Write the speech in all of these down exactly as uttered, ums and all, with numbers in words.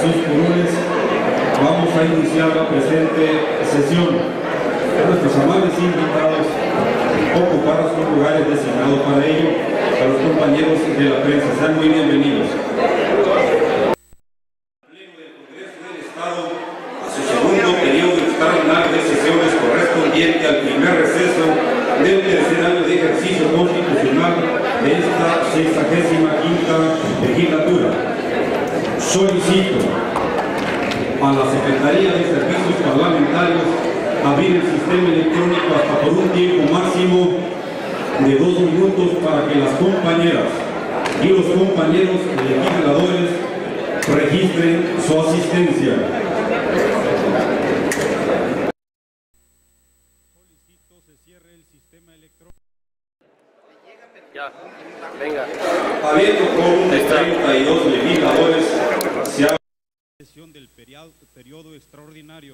sus curules, vamos a iniciar la presente sesión. Nuestros amables invitados ocupar sus lugares designados para ello, a los compañeros de la prensa, sean muy bienvenidos. Pleno del Congreso del Estado, a su segundo periodo extraordinario de sesiones correspondiente al primer receso del tercer año de ejercicio constitucional de esta sexagésima quinta legislatura. Solicito a la Secretaría de Servicios Parlamentarios abrir el sistema electrónico hasta por un tiempo máximo de dos minutos para que las compañeras y los compañeros legisladores registren su asistencia. Solicito se cierre el sistema electrónico. Ya, venga. Habiendo con treinta y dos legisladores, se abre La sesión del periodo, periodo extraordinario.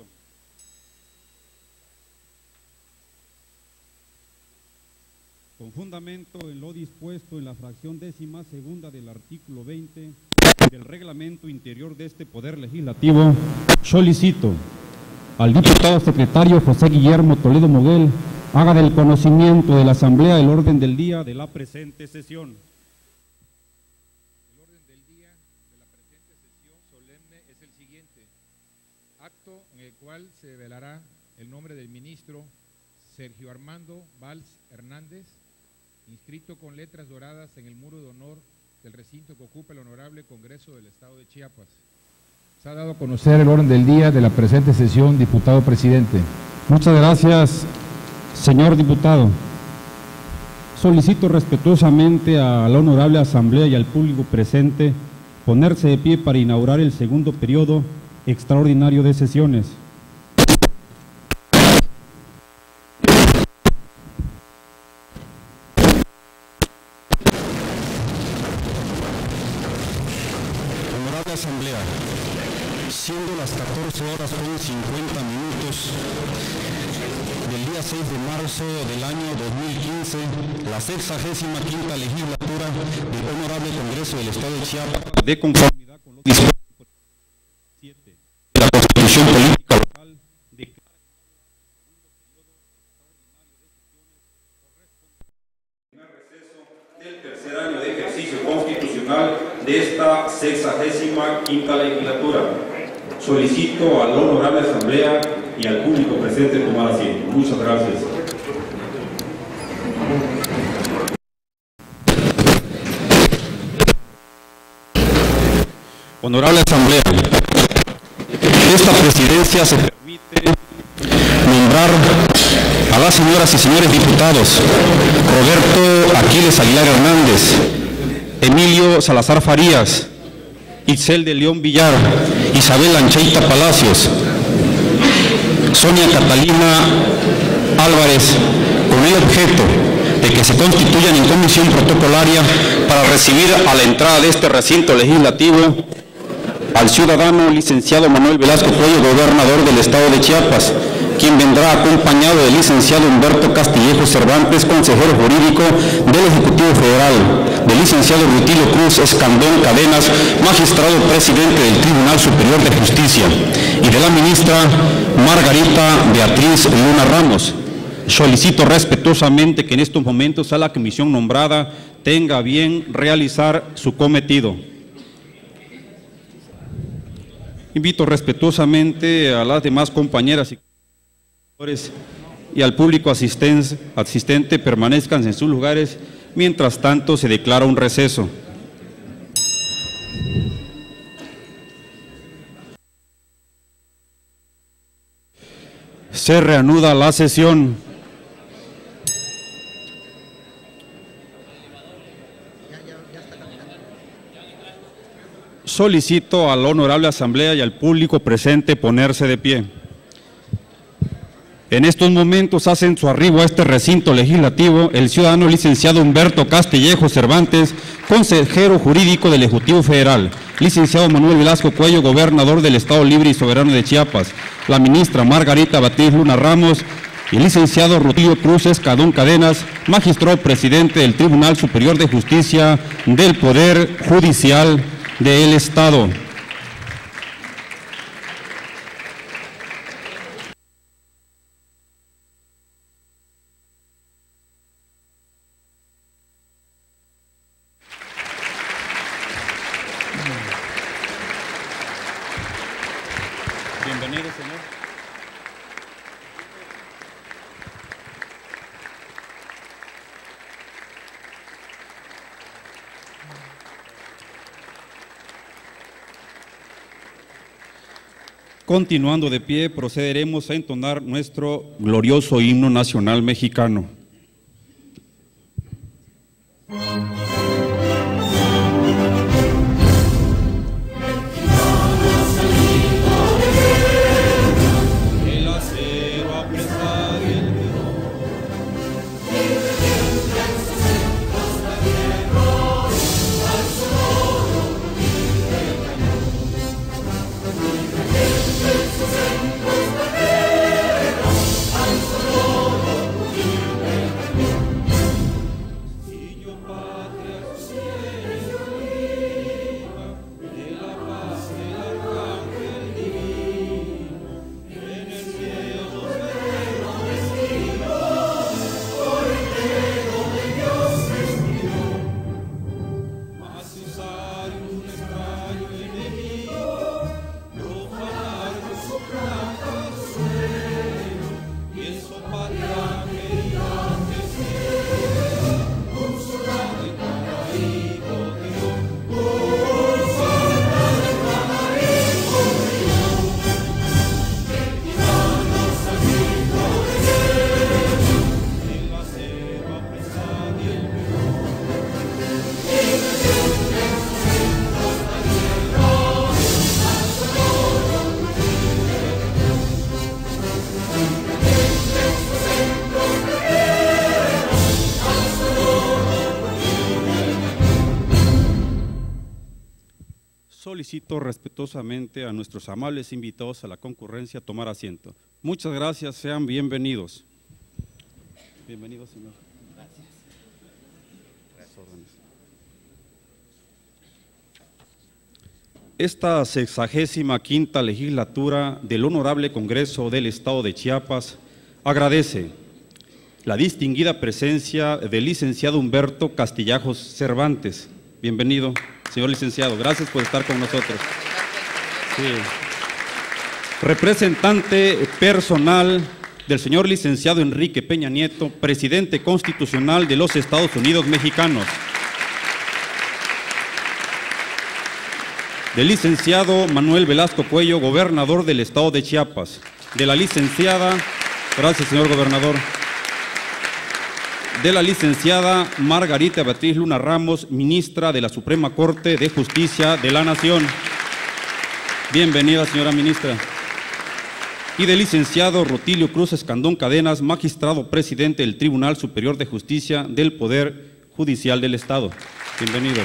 Con fundamento en lo dispuesto en la fracción décima segunda del artículo veinte del reglamento interior de este Poder Legislativo, solicito al diputado secretario José Guillermo Toledo Moguel haga del conocimiento de la Asamblea el orden del día de la presente sesión. El orden del día de la presente sesión solemne es el siguiente: acto en el cual se velará el nombre del ministro Sergio Armando Valls Hernández, inscrito con letras doradas en el muro de honor del recinto que ocupa el Honorable Congreso del Estado de Chiapas. Se ha dado a conocer el orden del día de la presente sesión, diputado presidente. Muchas gracias, señor diputado. Solicito respetuosamente a la honorable Asamblea y al público presente ponerse de pie para inaugurar el segundo periodo extraordinario de sesiones. Asamblea, siendo las catorce horas con cincuenta minutos del día seis de marzo del año dos mil quince, la sexagésima quinta legislatura del Honorable Congreso del Estado de Chiapas, De conformidad con lo dispuesto por el siete de la Constitución Política local, declara el tercer año de ejercicio constitucional de esta sexagésima quinta legislatura. Solicito a la honorable Asamblea y al público presente tomar asiento. Muchas gracias. Honorable Asamblea, esta presidencia se permite nombrar a las señoras y señores diputados Roberto Aquiles Aguilar Hernández, Emilio Salazar Farías, Itzel de León Villar, Isabel Ancheita Palacios, Sonia Catalina Álvarez, con el objeto de que se constituyan en comisión protocolaria para recibir a la entrada de este recinto legislativo al ciudadano licenciado Manuel Velasco Cuello, gobernador del Estado de Chiapas, quien vendrá acompañado del licenciado Humberto Castillejo Cervantes, consejero jurídico del Ejecutivo Federal, del licenciado Rutilio Cruz Escandón Cadenas, magistrado presidente del Tribunal Superior de Justicia, y de la ministra Margarita Beatriz Luna Ramos. solicito respetuosamente que en estos momentos a la comisión nombrada tenga bien realizar su cometido. Invito respetuosamente a las demás compañeras y compañeros y al público asistente, asistente permanezcan en sus lugares, mientras tanto se declara un receso. Se reanuda la sesión. Solicito a la honorable Asamblea y al público presente ponerse de pie. En estos momentos hacen su arribo a este recinto legislativo el ciudadano licenciado Humberto Castillejo Cervantes, consejero jurídico del Ejecutivo Federal, licenciado Manuel Velasco Cuello, gobernador del Estado Libre y Soberano de Chiapas, la ministra Margarita Beatriz Luna Ramos y el licenciado Rutilio Cruz Escandón Cadenas, magistrado presidente del Tribunal Superior de Justicia del Poder Judicial del Estado. Continuando de pie, procederemos a entonar nuestro glorioso himno nacional mexicano. Solicito respetuosamente a nuestros amables invitados a la concurrencia a tomar asiento. Muchas gracias, sean bienvenidos. Bienvenidos, señor. Gracias. Esta sexagésima quinta legislatura del Honorable Congreso del Estado de Chiapas agradece la distinguida presencia del licenciado Humberto Castillejos Cervantes. Bienvenido, señor licenciado, gracias por estar con nosotros. Sí. Representante personal del señor licenciado Enrique Peña Nieto, presidente constitucional de los Estados Unidos mexicanos. Del licenciado Manuel Velasco Cuello, gobernador del Estado de Chiapas. De la licenciada, gracias señor gobernador. De la licenciada Margarita Beatriz Luna Ramos, ministra de la Suprema Corte de Justicia de la Nación. Bienvenida, señora ministra. Y del licenciado Rutilio Cruz Escandón Cadenas, magistrado presidente del Tribunal Superior de Justicia del Poder Judicial del Estado. Bienvenido.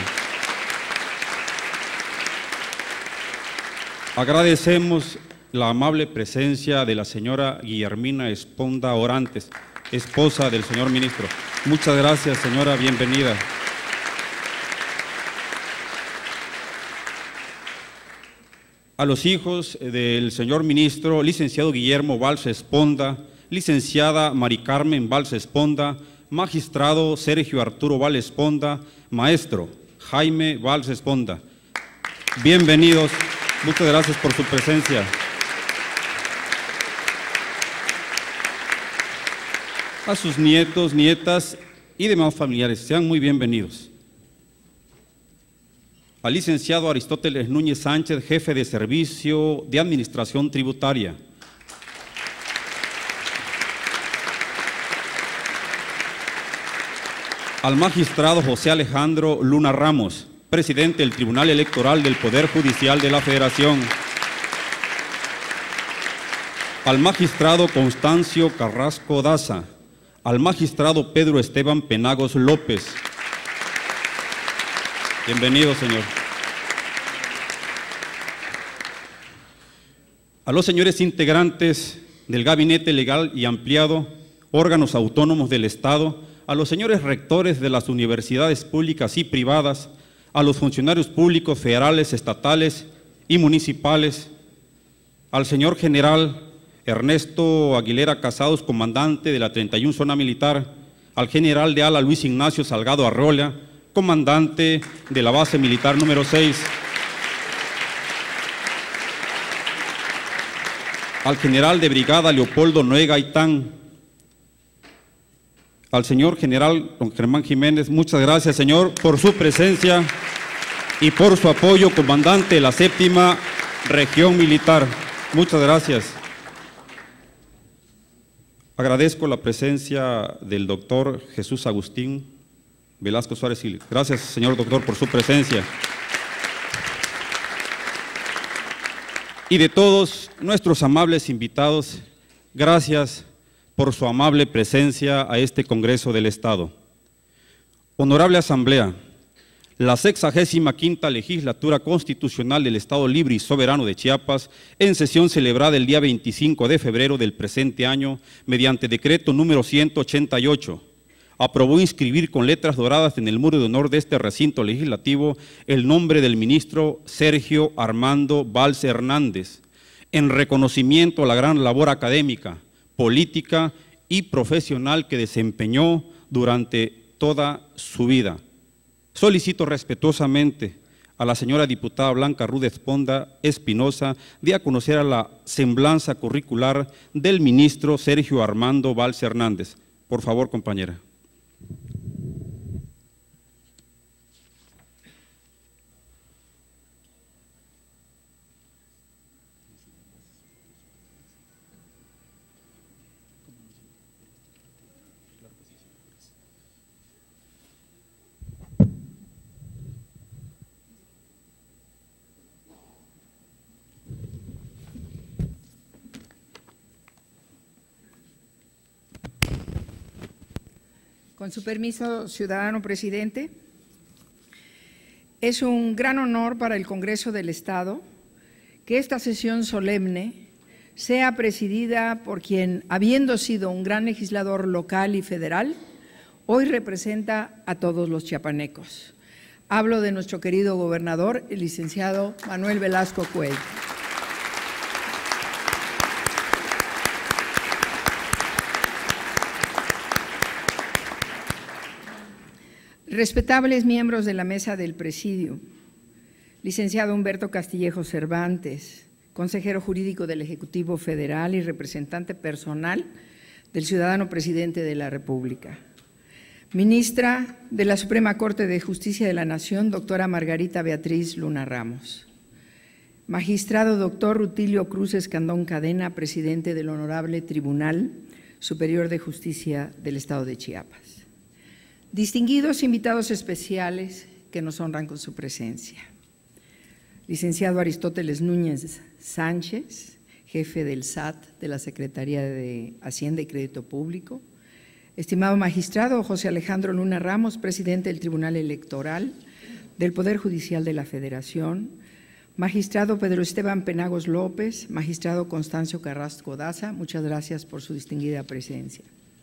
Agradecemos la amable presencia de la señora Guillermina Esponda Orantes, esposa del señor ministro. Muchas gracias, señora, bienvenida. A los hijos del señor ministro, licenciado Guillermo Valls Esponda, licenciada Mari Carmen Valls Esponda, magistrado Sergio Arturo Valls Esponda, maestro Jaime Valls Esponda. Bienvenidos, muchas gracias por su presencia. A sus nietos, nietas y demás familiares, sean muy bienvenidos. Al licenciado Aristóteles Núñez Sánchez, jefe de Servicio de Administración Tributaria. Al magistrado José Alejandro Luna Ramos, presidente del Tribunal Electoral del Poder Judicial de la Federación. Al magistrado Constancio Carrasco Daza. Al magistrado Pedro Esteban Penagos López. Bienvenido, señor. A los señores integrantes del Gabinete Legal y Ampliado, órganos autónomos del Estado, a los señores rectores de las universidades públicas y privadas, a los funcionarios públicos federales, estatales y municipales, al señor general Ernesto Aguilera Casados, comandante de la treinta y una Zona Militar, al general de ala Luis Ignacio Salgado Arreola, comandante de la base militar número seis, al general de brigada Leopoldo Noé Gaitán, Al señor general don Germán Jiménez, muchas gracias, señor, por su presencia y por su apoyo, comandante de la séptima región militar. Muchas gracias. Agradezco la presencia del doctor Jesús Agustín Velasco Suárez. Gracias, señor doctor, por su presencia. Y de todos nuestros amables invitados, gracias por su amable presencia a este Congreso del Estado. Honorable Asamblea, la sexagésima quinta Legislatura Constitucional del Estado Libre y Soberano de Chiapas, en sesión celebrada el día veinticinco de febrero del presente año, mediante decreto número ciento ochenta y ocho, aprobó inscribir con letras doradas en el muro de honor de este recinto legislativo el nombre del ministro Sergio Armando Valls Hernández, en reconocimiento a la gran labor académica, política y profesional que desempeñó durante toda su vida. Solicito respetuosamente a la señora diputada Blanca Ruda Esponda Espinosa de a conocer a la semblanza curricular del ministro Sergio Armando Valls Hernández. Por favor, compañera. Con su permiso, ciudadano presidente, es un gran honor para el Congreso del Estado que esta sesión solemne sea presidida por quien, habiendo sido un gran legislador local y federal, hoy representa a todos los chiapanecos. Hablo de nuestro querido gobernador, el licenciado Manuel Velasco Cuello. Respetables miembros de la mesa del presidio, licenciado Humberto Castillejo Cervantes, consejero jurídico del Ejecutivo Federal y representante personal del ciudadano presidente de la República, ministra de la Suprema Corte de Justicia de la Nación, doctora Margarita Beatriz Luna Ramos, magistrado doctor Rutilio Cruz Escandón Cadena, presidente del Honorable Tribunal Superior de Justicia del Estado de Chiapas. Distinguidos invitados especiales que nos honran con su presencia. Licenciado Aristóteles Núñez Sánchez, jefe del S A T de la Secretaría de Hacienda y Crédito Público. Estimado magistrado José Alejandro Luna Ramos, presidente del Tribunal Electoral del Poder Judicial de la Federación. Magistrado Pedro Esteban Penagos López, magistrado Constancio Carrasco Daza, muchas gracias por su distinguida presencia.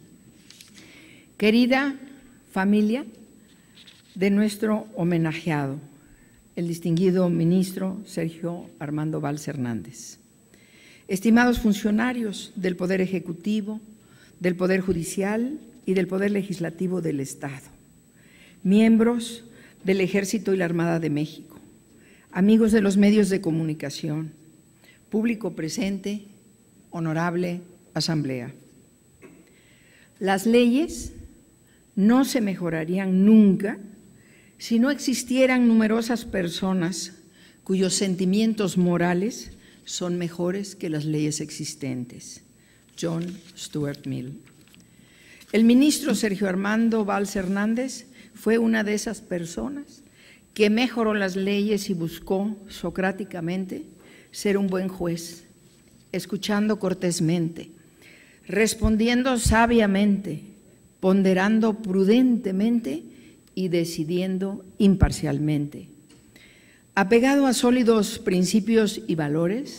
Querida familia de nuestro homenajeado, el distinguido ministro Sergio Armando Valls Hernández. Estimados funcionarios del Poder Ejecutivo, del Poder Judicial y del Poder Legislativo del Estado, miembros del Ejército y la Armada de México, amigos de los medios de comunicación, público presente, honorable Asamblea. Las leyes no se mejorarían nunca si no existieran numerosas personas cuyos sentimientos morales son mejores que las leyes existentes. John Stuart Mill. El ministro Sergio Armando Valls Hernández fue una de esas personas que mejoró las leyes y buscó socráticamente ser un buen juez, escuchando cortésmente, respondiendo sabiamente, ponderando prudentemente y decidiendo imparcialmente. Apegado a sólidos principios y valores,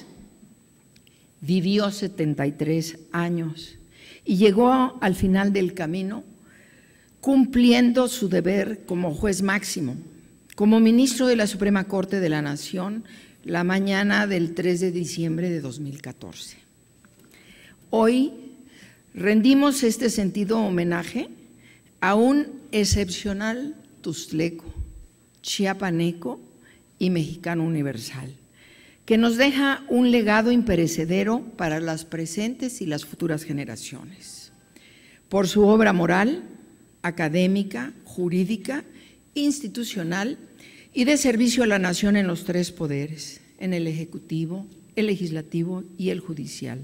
vivió setenta y tres años y llegó al final del camino cumpliendo su deber como juez máximo, como ministro de la Suprema Corte de la Nación la mañana del tres de diciembre de dos mil catorce. Hoy rendimos este sentido homenaje a un excepcional tuzleco, chiapaneco y mexicano universal, que nos deja un legado imperecedero para las presentes y las futuras generaciones. Por su obra moral, académica, jurídica, institucional y de servicio a la nación en los tres poderes, en el Ejecutivo, el Legislativo y el Judicial.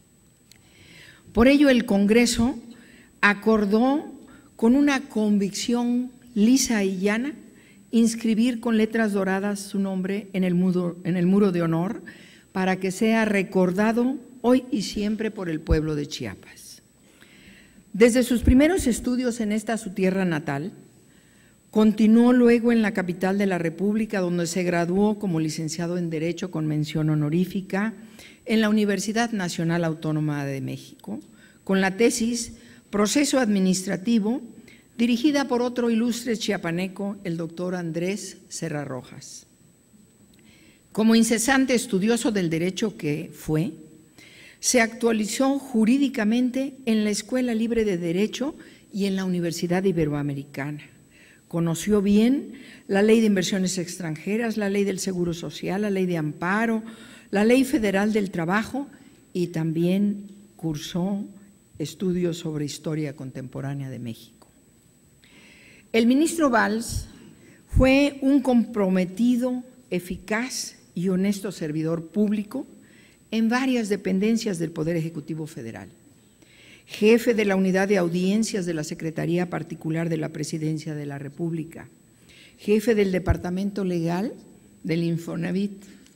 Por ello, el Congreso acordó con una convicción lisa y llana inscribir con letras doradas su nombre en el muro, en el muro de honor para que sea recordado hoy y siempre por el pueblo de Chiapas. Desde sus primeros estudios en esta su tierra natal, continuó luego en la capital de la República, donde se graduó como licenciado en Derecho con mención honorífica en la Universidad Nacional Autónoma de México, con la tesis Proceso Administrativo, dirigida por otro ilustre chiapaneco, el doctor Andrés Serra Rojas. Como incesante estudioso del derecho que fue, se actualizó jurídicamente en la Escuela Libre de Derecho y en la Universidad Iberoamericana. Conoció bien la Ley de Inversiones Extranjeras, la Ley del Seguro Social, la Ley de Amparo, la Ley Federal del Trabajo y también cursó estudios sobre historia contemporánea de México. El ministro Valls fue un comprometido, eficaz y honesto servidor público en varias dependencias del Poder Ejecutivo Federal. Jefe de la Unidad de Audiencias de la Secretaría Particular de la Presidencia de la República, jefe del Departamento Legal del Infonavit,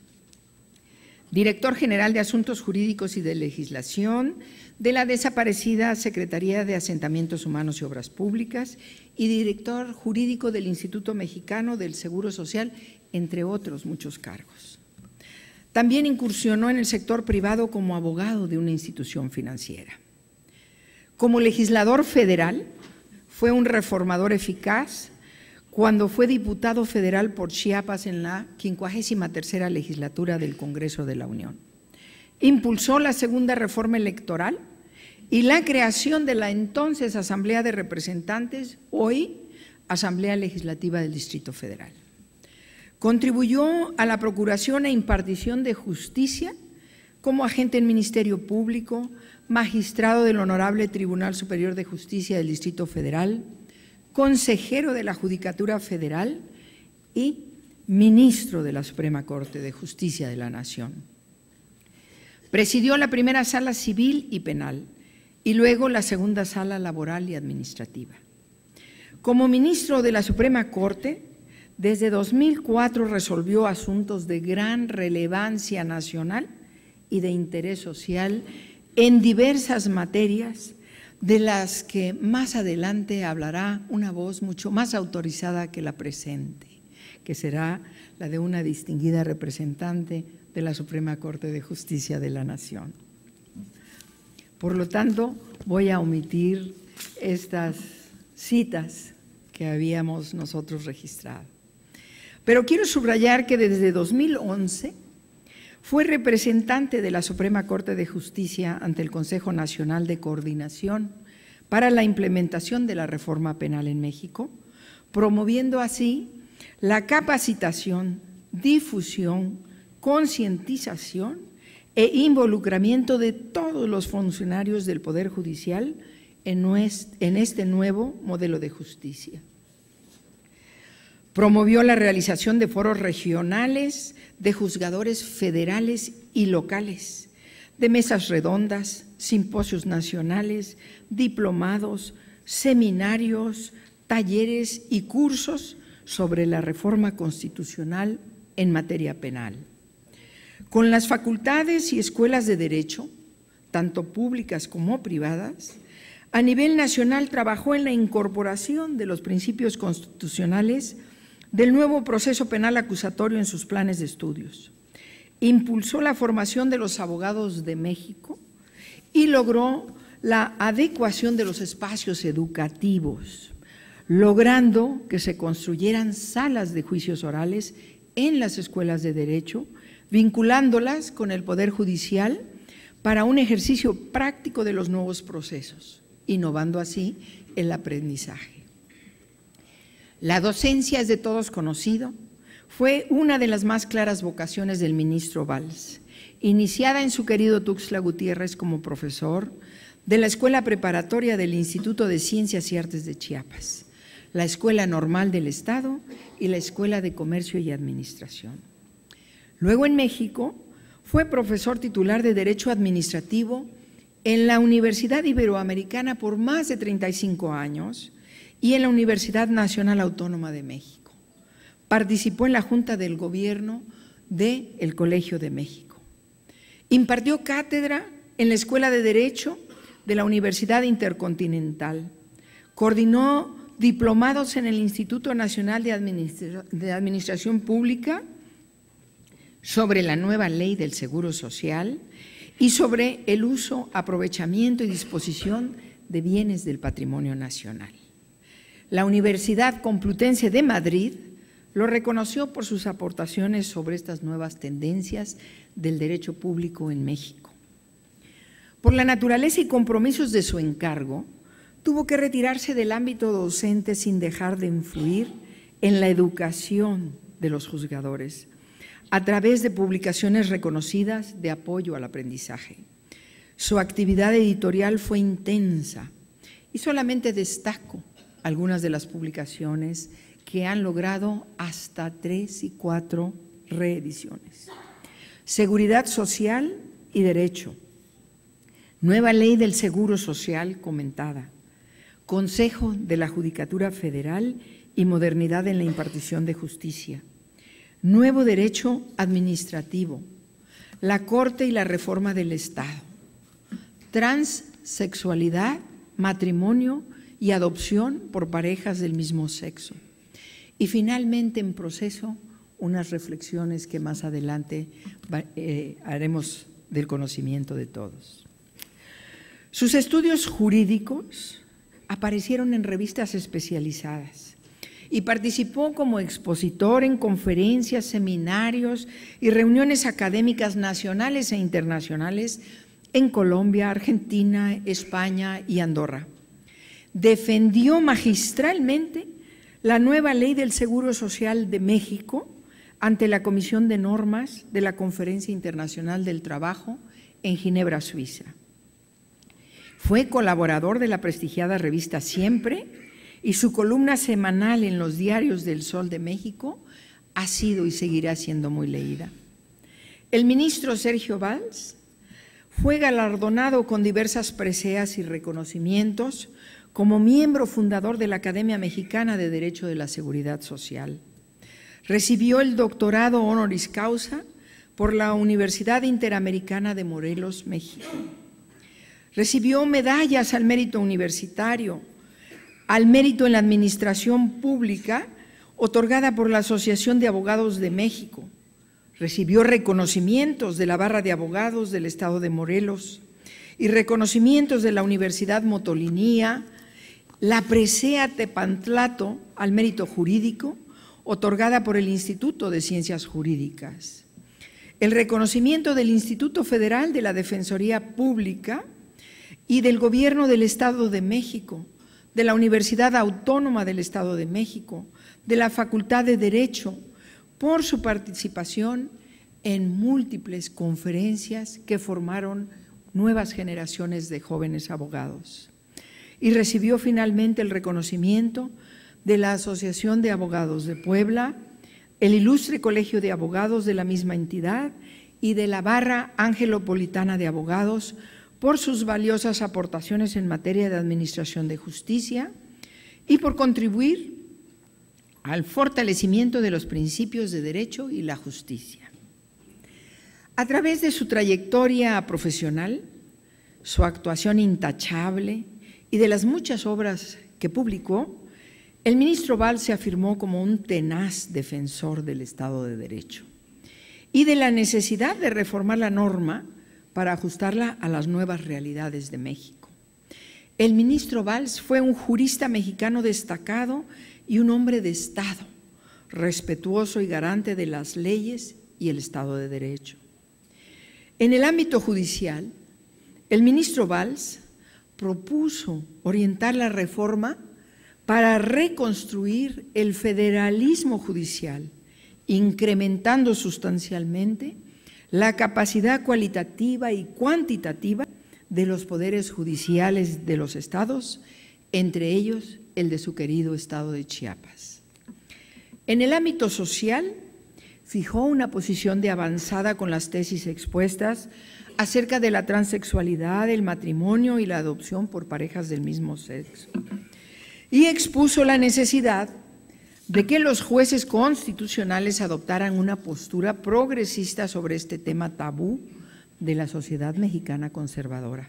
director general de Asuntos Jurídicos y de Legislación de la desaparecida Secretaría de Asentamientos Humanos y Obras Públicas y director jurídico del Instituto Mexicano del Seguro Social, entre otros muchos cargos. También incursionó en el sector privado como abogado de una institución financiera. Como legislador federal, fue un reformador eficaz cuando fue diputado federal por Chiapas en la quincuagésima tercera legislatura del Congreso de la Unión. Impulsó la segunda reforma electoral y la creación de la entonces Asamblea de Representantes, hoy Asamblea Legislativa del Distrito Federal. Contribuyó a la procuración e impartición de justicia como agente en Ministerio Público, magistrado del Honorable Tribunal Superior de Justicia del Distrito Federal, consejero de la Judicatura Federal y ministro de la Suprema Corte de Justicia de la Nación. Presidió la primera sala civil y penal y luego la segunda sala laboral y administrativa. Como ministro de la Suprema Corte, desde dos mil cuatro resolvió asuntos de gran relevancia nacional y de interés social en diversas materias, de las que más adelante hablará una voz mucho más autorizada que la presente, que será la de una distinguida representante de la Suprema Corte de Justicia de la Nación. Por lo tanto, voy a omitir estas citas que habíamos nosotros registrado. Pero quiero subrayar que desde dos mil once fue representante de la Suprema Corte de Justicia ante el Consejo Nacional de Coordinación para la implementación de la reforma penal en México, promoviendo así la capacitación, difusión, concientización e involucramiento de todos los funcionarios del Poder Judicial en este nuevo modelo de justicia. Promovió la realización de foros regionales, de juzgadores federales y locales, de mesas redondas, simposios nacionales, diplomados, seminarios, talleres y cursos sobre la reforma constitucional en materia penal. Con las facultades y escuelas de derecho, tanto públicas como privadas, a nivel nacional trabajó en la incorporación de los principios constitucionales del nuevo proceso penal acusatorio en sus planes de estudios. Impulsó la formación de los abogados de México y logró la adecuación de los espacios educativos, logrando que se construyeran salas de juicios orales en las escuelas de derecho, vinculándolas con el Poder Judicial para un ejercicio práctico de los nuevos procesos, innovando así el aprendizaje. La docencia es de todos conocido, fue una de las más claras vocaciones del ministro Valls, iniciada en su querido Tuxtla Gutiérrez como profesor, de la Escuela Preparatoria del Instituto de Ciencias y Artes de Chiapas, la Escuela Normal del Estado y la Escuela de Comercio y Administración. Luego, en México, fue profesor titular de Derecho Administrativo en la Universidad Iberoamericana por más de treinta y cinco años y en la Universidad Nacional Autónoma de México. Participó en la Junta del Gobierno del Colegio de México. Impartió cátedra en la Escuela de Derecho de la Universidad Intercontinental. Coordinó diplomados en el Instituto Nacional de, Administra- de Administración Pública sobre la nueva ley del Seguro Social y sobre el uso, aprovechamiento y disposición de bienes del patrimonio nacional. La Universidad Complutense de Madrid lo reconoció por sus aportaciones sobre estas nuevas tendencias del derecho público en México. Por la naturaleza y compromisos de su encargo, tuvo que retirarse del ámbito docente sin dejar de influir en la educación de los juzgadores a través de publicaciones reconocidas de apoyo al aprendizaje. Su actividad editorial fue intensa y solamente destaco algunas de las publicaciones que han logrado hasta tres y cuatro reediciones. Seguridad Social y Derecho, Nueva Ley del Seguro Social comentada, Consejo de la Judicatura Federal y Modernidad en la Impartición de Justicia, Nuevo Derecho Administrativo, la Corte y la Reforma del Estado, Transsexualidad, Matrimonio y Adopción por parejas del mismo sexo. Y finalmente, en proceso, unas reflexiones que más adelante eh, haremos del conocimiento de todos. Sus estudios jurídicos aparecieron en revistas especializadas y participó como expositor en conferencias, seminarios y reuniones académicas nacionales e internacionales en Colombia, Argentina, España y Andorra. Defendió magistralmente la nueva ley del Seguro Social de México ante la Comisión de Normas de la Conferencia Internacional del Trabajo en Ginebra, Suiza. Fue colaborador de la prestigiada revista Siempre y su columna semanal en los diarios del Sol de México ha sido y seguirá siendo muy leída. El ministro Sergio Valls fue galardonado con diversas preseas y reconocimientos como miembro fundador de la Academia Mexicana de Derecho de la Seguridad Social. Recibió el doctorado honoris causa por la Universidad Interamericana de Morelos, México. Recibió medallas al mérito universitario, al mérito en la administración pública, otorgada por la Asociación de Abogados de México. Recibió reconocimientos de la Barra de Abogados del Estado de Morelos y reconocimientos de la Universidad Motolinía, la presea Tepantlato al mérito jurídico, otorgada por el Instituto de Ciencias Jurídicas. El reconocimiento del Instituto Federal de la Defensoría Pública y del Gobierno del Estado de México, de la Universidad Autónoma del Estado de México, de la Facultad de Derecho, por su participación en múltiples conferencias que formaron nuevas generaciones de jóvenes abogados. Y recibió finalmente el reconocimiento de la Asociación de Abogados de Puebla, el Ilustre Colegio de Abogados de la misma entidad y de la Barra Angelopolitana de Abogados por sus valiosas aportaciones en materia de administración de justicia y por contribuir al fortalecimiento de los principios de derecho y la justicia. A través de su trayectoria profesional, su actuación intachable y de las muchas obras que publicó, el ministro Valls se afirmó como un tenaz defensor del Estado de Derecho y de la necesidad de reformar la norma para ajustarla a las nuevas realidades de México. El ministro Valls fue un jurista mexicano destacado y un hombre de Estado, respetuoso y garante de las leyes y el Estado de Derecho. En el ámbito judicial, el ministro Valls propuso orientar la reforma para reconstruir el federalismo judicial, incrementando sustancialmente la capacidad cualitativa y cuantitativa de los poderes judiciales de los estados, entre ellos el de su querido estado de Chiapas. En el ámbito social, fijó una posición de avanzada con las tesis expuestas acerca de la transexualidad, el matrimonio y la adopción por parejas del mismo sexo, y expuso la necesidad de que los jueces constitucionales adoptaran una postura progresista sobre este tema tabú de la sociedad mexicana conservadora.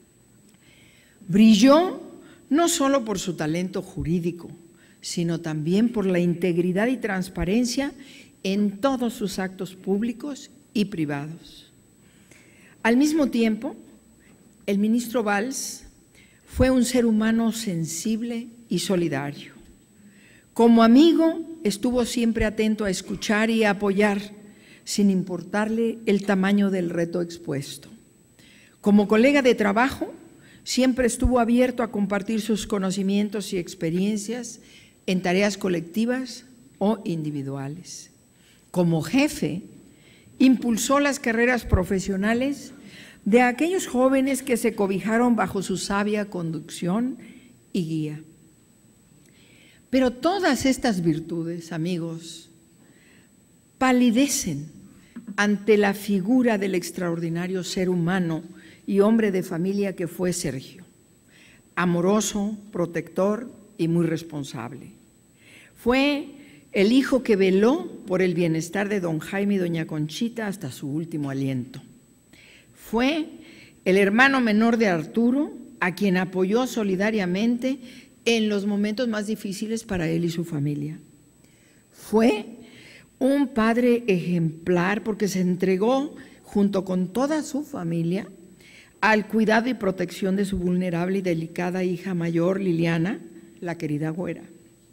Brilló no solo por su talento jurídico, sino también por la integridad y transparencia en todos sus actos públicos y privados. Al mismo tiempo, el ministro Valls fue un ser humano sensible y solidario. Como amigo, estuvo siempre atento a escuchar y a apoyar, sin importarle el tamaño del reto expuesto. Como colega de trabajo, siempre estuvo abierto a compartir sus conocimientos y experiencias en tareas colectivas o individuales. Como jefe, impulsó las carreras profesionales de aquellos jóvenes que se cobijaron bajo su sabia conducción y guía. Pero todas estas virtudes, amigos, palidecen ante la figura del extraordinario ser humano y hombre de familia que fue Sergio, amoroso, protector y muy responsable. Fue el hijo que veló por el bienestar de don Jaime y doña Conchita hasta su último aliento. Fue el hermano menor de Arturo, a quien apoyó solidariamente en los momentos más difíciles para él y su familia. Fue un padre ejemplar porque se entregó junto con toda su familia al cuidado y protección de su vulnerable y delicada hija mayor, Liliana, la querida güera.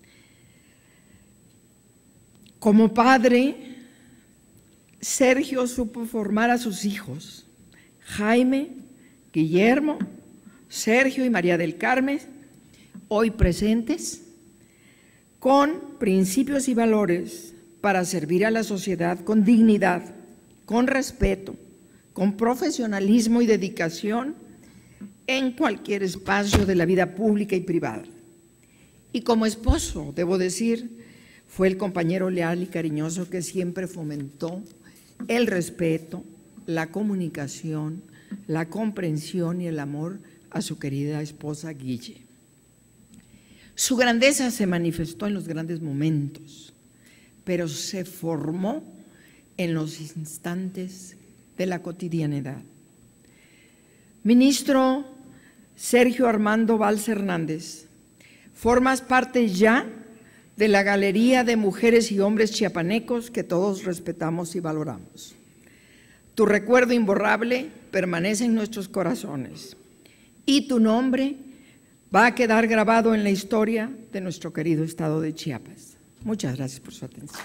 Como padre, Sergio supo formar a sus hijos, Jaime, Guillermo, Sergio y María del Carmen, hoy presentes, con principios y valores para servir a la sociedad con dignidad, con respeto, con profesionalismo y dedicación en cualquier espacio de la vida pública y privada. Y como esposo, debo decir, fue el compañero leal y cariñoso que siempre fomentó el respeto, la comunicación, la comprensión y el amor a su querida esposa Guille. Su grandeza se manifestó en los grandes momentos, pero se formó en los instantes de la cotidianidad. Ministro Sergio Armando Valls Hernández, formas parte ya de la galería de mujeres y hombres chiapanecos que todos respetamos y valoramos. Tu recuerdo imborrable permanece en nuestros corazones y tu nombre va a quedar grabado en la historia de nuestro querido estado de Chiapas. Muchas gracias por su atención.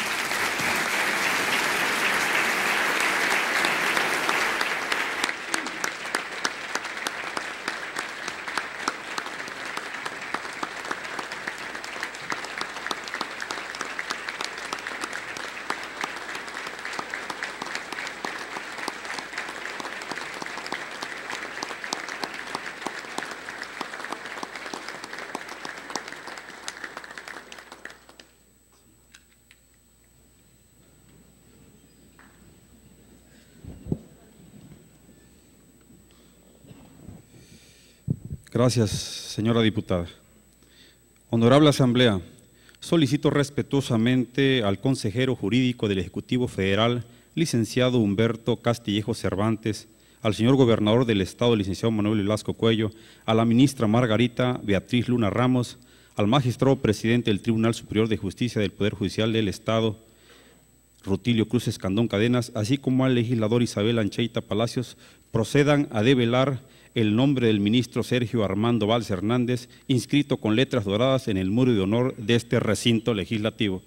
Gracias, señora diputada. Honorable Asamblea, solicito respetuosamente al consejero jurídico del Ejecutivo Federal, licenciado Humberto Castillejo Cervantes, al señor gobernador del Estado, licenciado Manuel Velasco Cuello, a la ministra Margarita Beatriz Luna Ramos, al magistrado presidente del Tribunal Superior de Justicia del Poder Judicial del Estado, Rutilio Cruz Escandón Cadenas, así como al legislador Isabel Ancheita Palacios, procedan a develar el nombre del ministro Sergio Armando Valls Hernández, inscrito con letras doradas en el muro de honor de este recinto legislativo.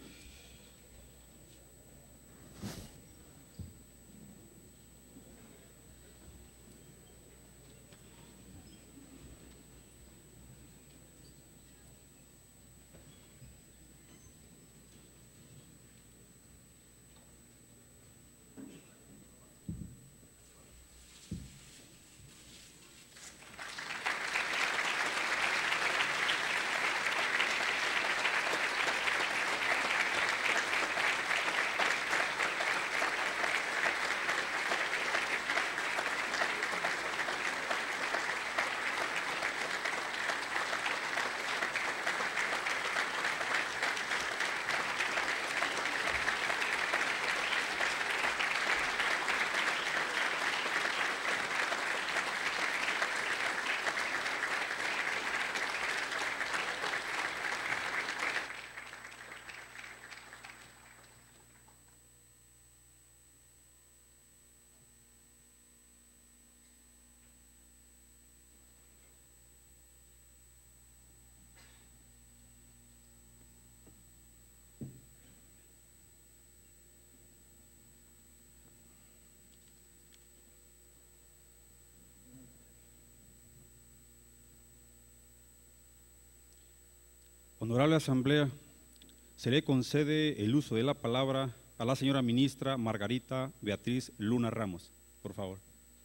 Honorable Asamblea, se le concede el uso de la palabra a la señora ministra Margarita Beatriz Luna Ramos, por favor.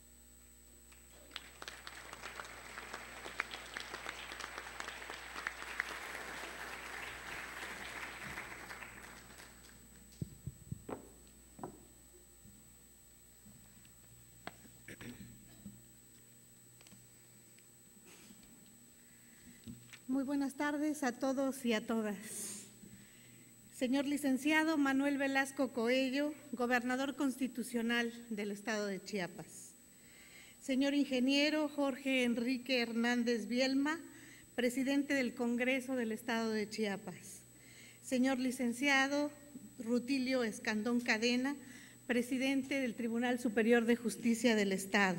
Muy buenas tardes a todos y a todas. Señor licenciado Manuel Velasco Coello, gobernador constitucional del Estado de Chiapas. Señor ingeniero Jorge Enrique Hernández Bielma, presidente del Congreso del Estado de Chiapas. Señor licenciado Rutilio Escandón Cadena, presidente del Tribunal Superior de Justicia del Estado.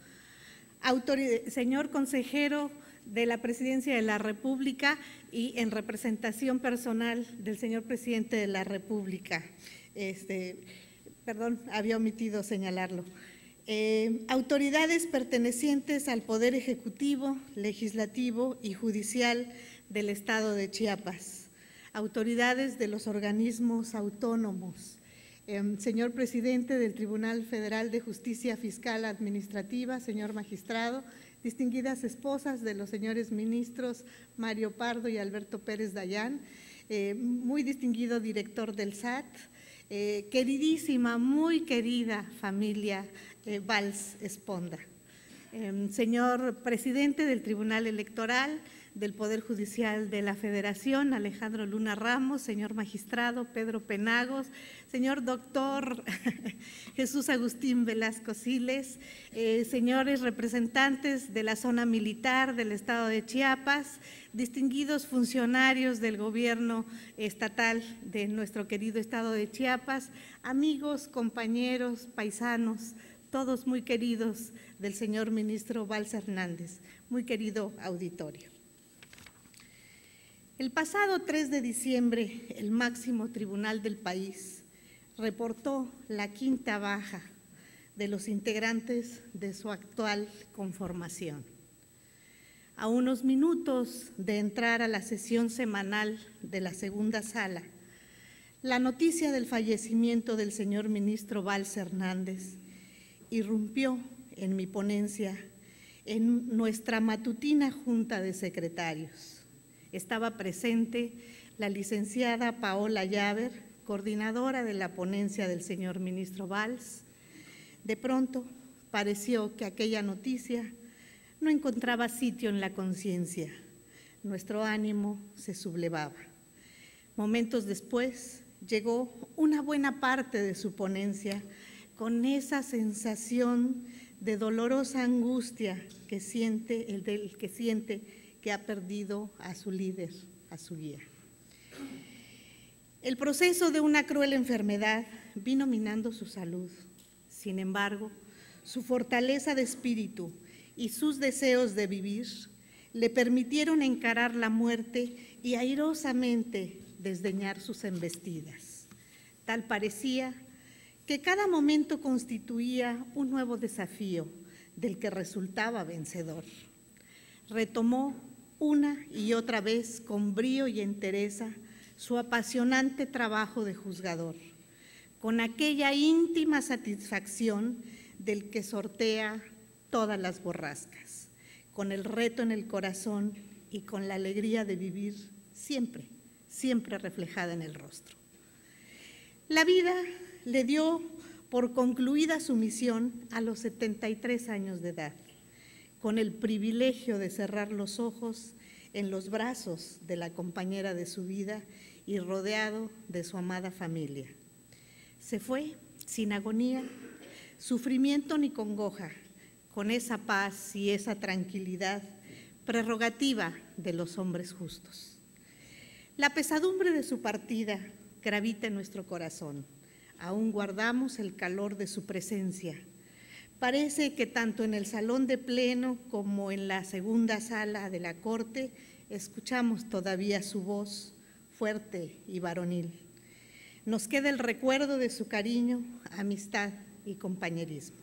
Autorid- señor consejero de la Presidencia de la República y en representación personal del señor Presidente de la República. Este, perdón, había omitido señalarlo. Eh, autoridades pertenecientes al Poder Ejecutivo, Legislativo y Judicial del Estado de Chiapas. Autoridades de los organismos autónomos. Eh, señor Presidente del Tribunal Federal de Justicia Fiscal Administrativa, señor magistrado, distinguidas esposas de los señores ministros Mario Pardo y Alberto Pérez Dayán, eh, muy distinguido director del S A T, eh, queridísima, muy querida familia eh, Valls Esponda, eh, señor presidente del Tribunal Electoral del Poder Judicial de la Federación, Alejandro Luna Ramos, señor magistrado Pedro Penagos, señor doctor Jesús Agustín Velasco Siles, eh, señores representantes de la zona militar del Estado de Chiapas, distinguidos funcionarios del gobierno estatal de nuestro querido Estado de Chiapas, amigos, compañeros, paisanos, todos muy queridos del señor ministro Valls Hernández, muy querido auditorio. El pasado tres de diciembre, el máximo tribunal del país reportó la quinta baja de los integrantes de su actual conformación. A unos minutos de entrar a la sesión semanal de la segunda sala, la noticia del fallecimiento del señor ministro Valls Hernández irrumpió en mi ponencia en nuestra matutina junta de secretarios. Estaba presente la licenciada Paola Llaver, coordinadora de la ponencia del señor ministro Valls. De pronto pareció que aquella noticia no encontraba sitio en la conciencia. Nuestro ánimo se sublevaba. Momentos después llegó una buena parte de su ponencia con esa sensación de dolorosa angustia que siente el del que siente que ha perdido a su líder, a su guía. El proceso de una cruel enfermedad vino minando su salud. Sin embargo, su fortaleza de espíritu y sus deseos de vivir le permitieron encarar la muerte y airosamente desdeñar sus embestidas. Tal parecía que cada momento constituía un nuevo desafío del que resultaba vencedor. Retomó una y otra vez con brío y entereza su apasionante trabajo de juzgador, con aquella íntima satisfacción del que sortea todas las borrascas, con el reto en el corazón y con la alegría de vivir siempre, siempre reflejada en el rostro. La vida le dio por concluida su misión a los setenta y tres años de edad, con el privilegio de cerrar los ojos en los brazos de la compañera de su vida y rodeado de su amada familia. Se fue sin agonía, sufrimiento ni congoja, con esa paz y esa tranquilidad prerrogativa de los hombres justos. La pesadumbre de su partida gravita en nuestro corazón. Aún guardamos el calor de su presencia. Parece que tanto en el salón de pleno como en la segunda sala de la Corte escuchamos todavía su voz fuerte y varonil. Nos queda el recuerdo de su cariño, amistad y compañerismo.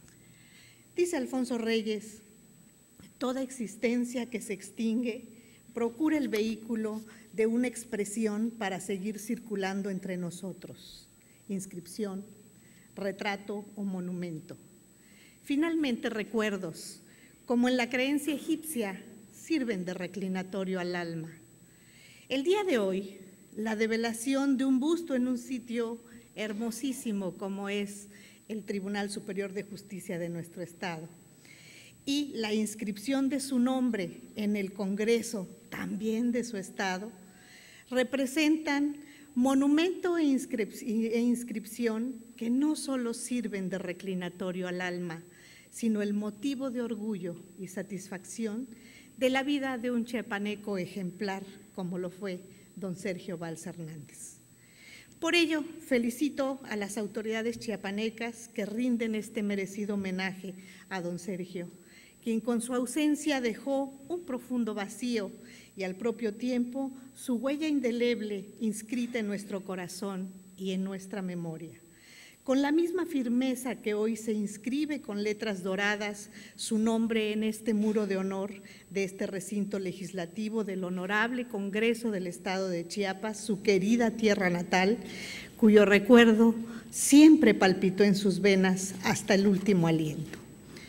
Dice Alfonso Reyes, toda existencia que se extingue procura el vehículo de una expresión para seguir circulando entre nosotros, inscripción, retrato o monumento. Finalmente, recuerdos, como en la creencia egipcia, sirven de reclinatorio al alma. El día de hoy, la develación de un busto en un sitio hermosísimo como es el Tribunal Superior de Justicia de nuestro Estado y la inscripción de su nombre en el Congreso, también de su Estado, representan monumento e inscripción que no solo sirven de reclinatorio al alma, sino el motivo de orgullo y satisfacción de la vida de un chiapaneco ejemplar, como lo fue don Sergio Valls Hernández. Por ello, felicito a las autoridades chiapanecas que rinden este merecido homenaje a don Sergio, quien con su ausencia dejó un profundo vacío y al propio tiempo su huella indeleble inscrita en nuestro corazón y en nuestra memoria. Con la misma firmeza que hoy se inscribe con letras doradas su nombre en este muro de honor de este recinto legislativo del Honorable Congreso del Estado de Chiapas, su querida tierra natal, cuyo recuerdo siempre palpitó en sus venas hasta el último aliento.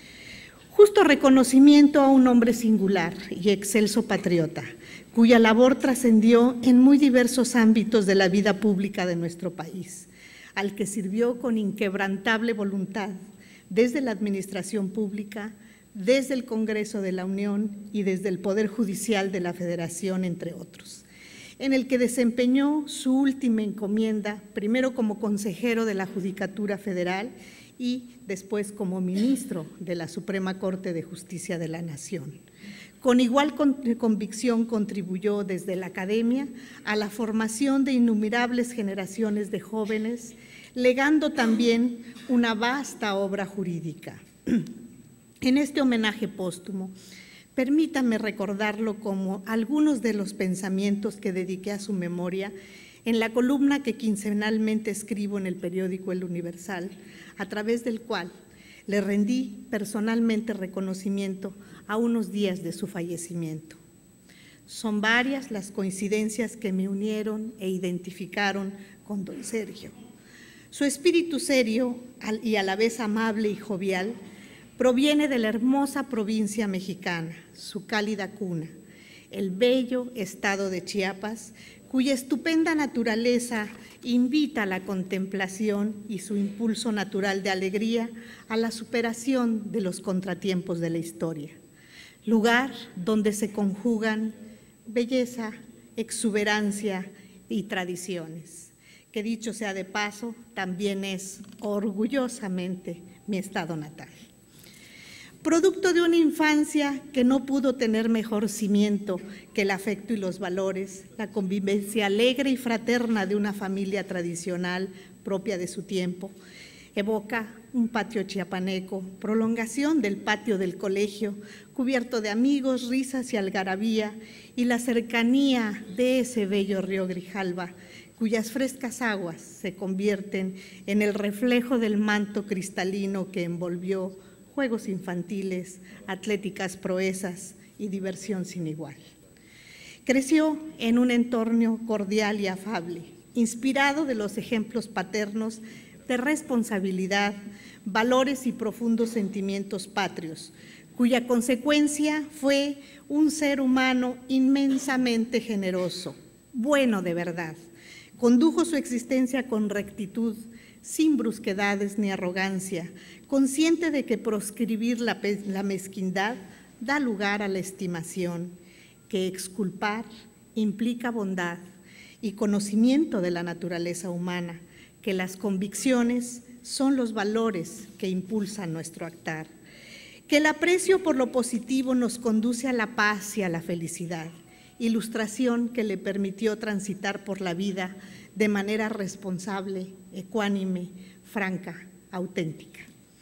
Justo reconocimiento a un hombre singular y excelso patriota, cuya labor trascendió en muy diversos ámbitos de la vida pública de nuestro país, al que sirvió con inquebrantable voluntad desde la administración pública, desde el Congreso de la Unión y desde el Poder Judicial de la Federación, entre otros, en el que desempeñó su última encomienda, primero como consejero de la Judicatura Federal y después como ministro de la Suprema Corte de Justicia de la Nación. Con igual convicción contribuyó desde la academia a la formación de innumerables generaciones de jóvenes, legando también una vasta obra jurídica. En este homenaje póstumo, permítanme recordarlo como algunos de los pensamientos que dediqué a su memoria en la columna que quincenalmente escribo en el periódico El Universal, a través del cual le rendí personalmente reconocimiento a unos días de su fallecimiento. Son varias las coincidencias que me unieron e identificaron con don Sergio. Su espíritu serio y a la vez amable y jovial proviene de la hermosa provincia mexicana, su cálida cuna, el bello estado de Chiapas, cuya estupenda naturaleza invita a la contemplación y su impulso natural de alegría a la superación de los contratiempos de la historia. Lugar donde se conjugan belleza, exuberancia y tradiciones, que dicho sea de paso, también es orgullosamente mi estado natal. Producto de una infancia que no pudo tener mejor cimiento que el afecto y los valores, la convivencia alegre y fraterna de una familia tradicional propia de su tiempo, evoca un patio chiapaneco, prolongación del patio del colegio, cubierto de amigos, risas y algarabía, y la cercanía de ese bello río Grijalva, cuyas frescas aguas se convierten en el reflejo del manto cristalino que envolvió juegos infantiles, atléticas proezas y diversión sin igual. Creció en un entorno cordial y afable, inspirado de los ejemplos paternos de responsabilidad, valores y profundos sentimientos patrios, cuya consecuencia fue un ser humano inmensamente generoso, bueno de verdad. Condujo su existencia con rectitud, sin brusquedades ni arrogancia, consciente de que proscribir la, la mezquindad da lugar a la estimación, que exculpar implica bondad y conocimiento de la naturaleza humana, que las convicciones son los valores que impulsan nuestro actuar, que el aprecio por lo positivo nos conduce a la paz y a la felicidad, ilustración que le permitió transitar por la vida de manera responsable, ecuánime, franca, auténtica.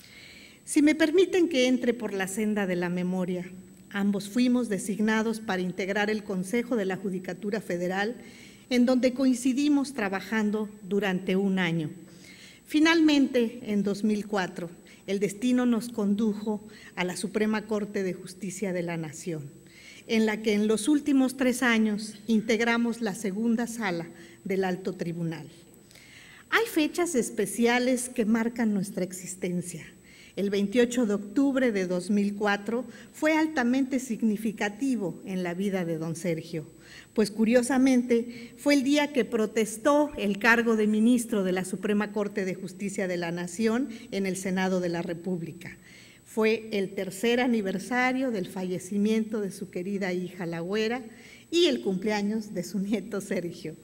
Si me permiten que entre por la senda de la memoria, ambos fuimos designados para integrar el Consejo de la Judicatura Federal, en donde coincidimos trabajando durante un año. Finalmente, en dos mil cuatro, el destino nos condujo a la Suprema Corte de Justicia de la Nación, en la que en los últimos tres años integramos la segunda sala del Alto Tribunal. Hay fechas especiales que marcan nuestra existencia. El veintiocho de octubre de dos mil cuatro fue altamente significativo en la vida de don Sergio, pues curiosamente fue el día que protestó el cargo de ministro de la Suprema Corte de Justicia de la Nación en el Senado de la República. Fue el tercer aniversario del fallecimiento de su querida hija La Güera y el cumpleaños de su nieto Sergio.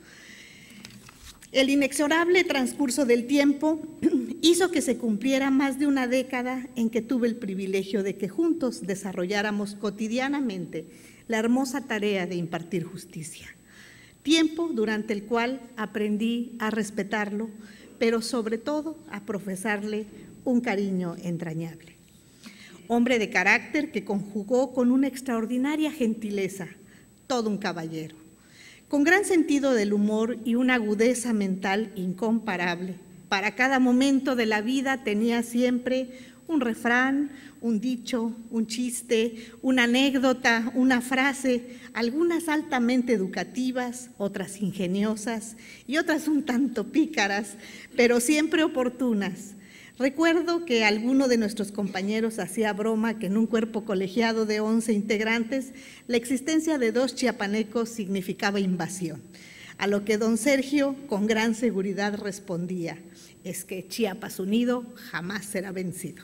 El inexorable transcurso del tiempo hizo que se cumpliera más de una década en que tuve el privilegio de que juntos desarrolláramos cotidianamente la hermosa tarea de impartir justicia. Tiempo durante el cual aprendí a respetarlo, pero sobre todo a profesarle un cariño entrañable. Hombre de carácter que conjugó con una extraordinaria gentileza, todo un caballero. Con gran sentido del humor y una agudeza mental incomparable. Para cada momento de la vida tenía siempre un refrán, un dicho, un chiste, una anécdota, una frase, algunas altamente educativas, otras ingeniosas y otras un tanto pícaras, pero siempre oportunas. Recuerdo que alguno de nuestros compañeros hacía broma que en un cuerpo colegiado de once integrantes la existencia de dos chiapanecos significaba invasión, a lo que don Sergio con gran seguridad respondía: es que Chiapas unido jamás será vencido.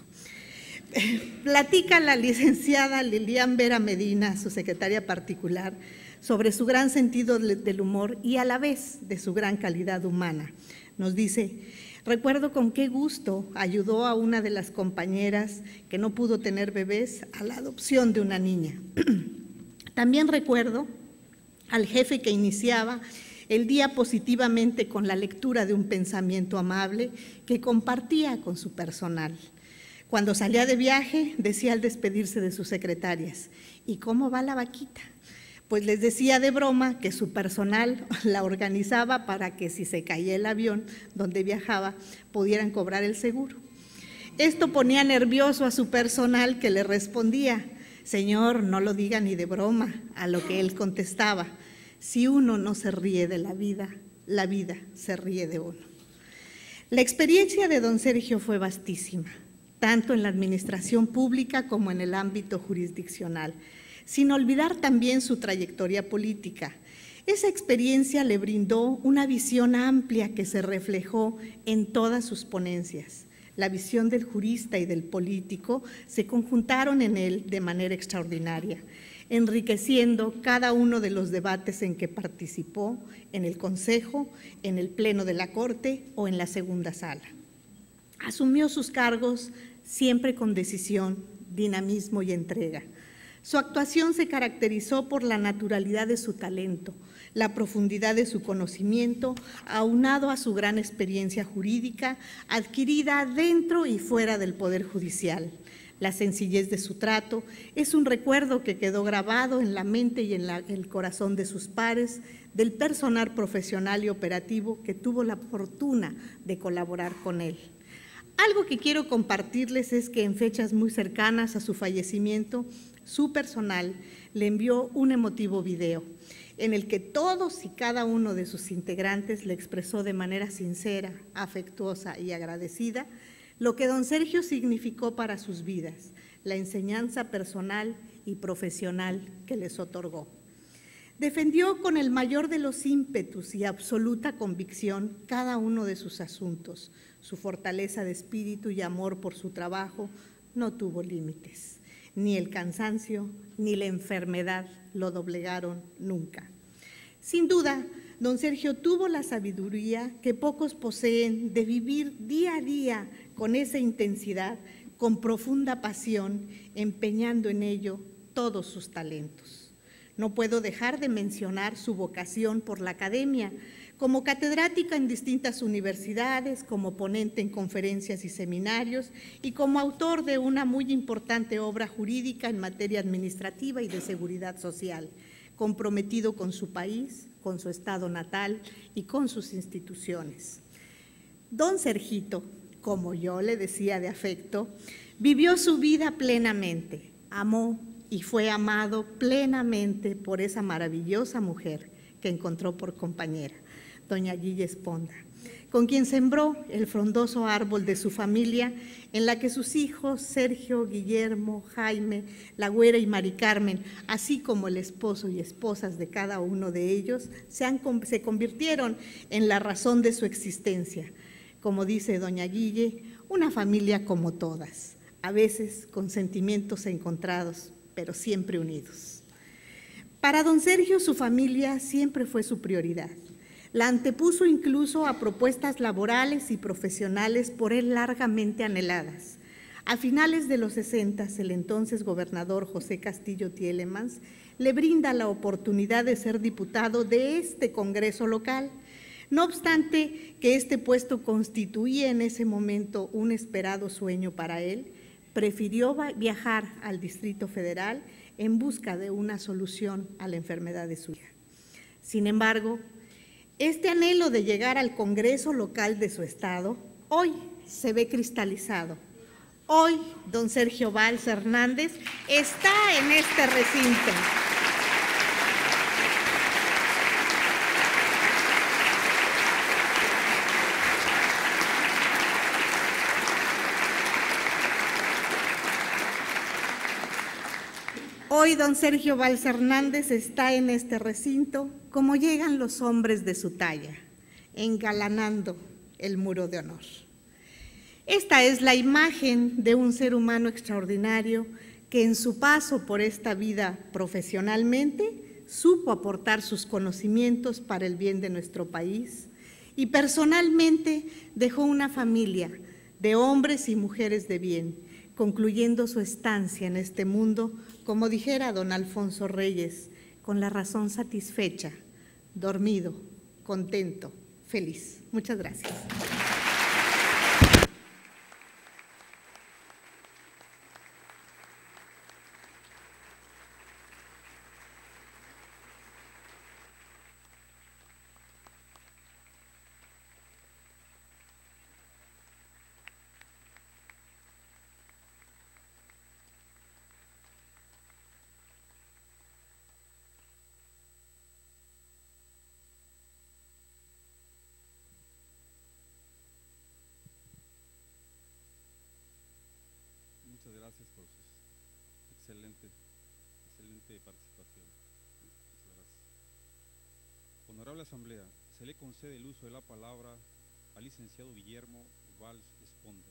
Platica la licenciada Lilian Vera Medina, su secretaria particular, sobre su gran sentido del humor y a la vez de su gran calidad humana. Nos dice: recuerdo con qué gusto ayudó a una de las compañeras que no pudo tener bebés a la adopción de una niña. También recuerdo al jefe que iniciaba el día positivamente con la lectura de un pensamiento amable que compartía con su personal. Cuando salía de viaje, decía al despedirse de sus secretarias: ¿y cómo va la vaquita? Pues les decía de broma que su personal la organizaba para que si se caía el avión donde viajaba, pudieran cobrar el seguro. Esto ponía nervioso a su personal, que le respondía: señor, no lo diga ni de broma, a lo que él contestaba: si uno no se ríe de la vida, la vida se ríe de uno. La experiencia de don Sergio fue vastísima, tanto en la administración pública como en el ámbito jurisdiccional, sin olvidar también su trayectoria política. Esa experiencia le brindó una visión amplia que se reflejó en todas sus ponencias. La visión del jurista y del político se conjuntaron en él de manera extraordinaria, enriqueciendo cada uno de los debates en que participó, en el Consejo, en el Pleno de la Corte o en la segunda sala. Asumió sus cargos siempre con decisión, dinamismo y entrega. Su actuación se caracterizó por la naturalidad de su talento, la profundidad de su conocimiento, aunado a su gran experiencia jurídica adquirida dentro y fuera del Poder Judicial. La sencillez de su trato es un recuerdo que quedó grabado en la mente y en la, el corazón de sus pares, del personal profesional y operativo que tuvo la fortuna de colaborar con él. Algo que quiero compartirles es que en fechas muy cercanas a su fallecimiento, su personal le envió un emotivo video en el que todos y cada uno de sus integrantes le expresó de manera sincera, afectuosa y agradecida lo que don Sergio significó para sus vidas, la enseñanza personal y profesional que les otorgó. Defendió con el mayor de los ímpetus y absoluta convicción cada uno de sus asuntos. Su fortaleza de espíritu y amor por su trabajo no tuvo límites. Ni el cansancio ni la enfermedad lo doblegaron nunca. Sin duda, don Sergio tuvo la sabiduría que pocos poseen de vivir día a día con esa intensidad, con profunda pasión, empeñando en ello todos sus talentos. No puedo dejar de mencionar su vocación por la academia, como catedrática en distintas universidades, como ponente en conferencias y seminarios y como autor de una muy importante obra jurídica en materia administrativa y de seguridad social, comprometido con su país, con su estado natal y con sus instituciones. Don Sergito, como yo le decía de afecto, vivió su vida plenamente, amó, y fue amado plenamente por esa maravillosa mujer que encontró por compañera, doña Guille Esponda, con quien sembró el frondoso árbol de su familia, en la que sus hijos Sergio, Guillermo, Jaime, la Güera y Mari Carmen, así como el esposo y esposas de cada uno de ellos, se, han, se convirtieron en la razón de su existencia. Como dice doña Guille, una familia como todas, a veces con sentimientos encontrados, pero siempre unidos. Para don Sergio, su familia siempre fue su prioridad. La antepuso incluso a propuestas laborales y profesionales por él largamente anheladas. A finales de los sesentas, el entonces gobernador José Castillo Tielemans le brinda la oportunidad de ser diputado de este Congreso local. No obstante que este puesto constituía en ese momento un esperado sueño para él, prefirió viajar al Distrito Federal en busca de una solución a la enfermedad de su hija. Sin embargo, este anhelo de llegar al Congreso local de su estado hoy se ve cristalizado. Hoy, don Sergio Valls Hernández está en este recinto. Hoy don Sergio Valls Hernández está en este recinto como llegan los hombres de su talla, engalanando el muro de honor. Esta es la imagen de un ser humano extraordinario que en su paso por esta vida profesionalmente supo aportar sus conocimientos para el bien de nuestro país y personalmente dejó una familia de hombres y mujeres de bien, concluyendo su estancia en este mundo, como dijera don Alfonso Reyes, con la razón satisfecha, dormido, contento, feliz. Muchas gracias. Muchas gracias por su excelente, excelente participación. Muchas gracias. Honorable Asamblea, se le concede el uso de la palabra al licenciado Guillermo Valls Esponda.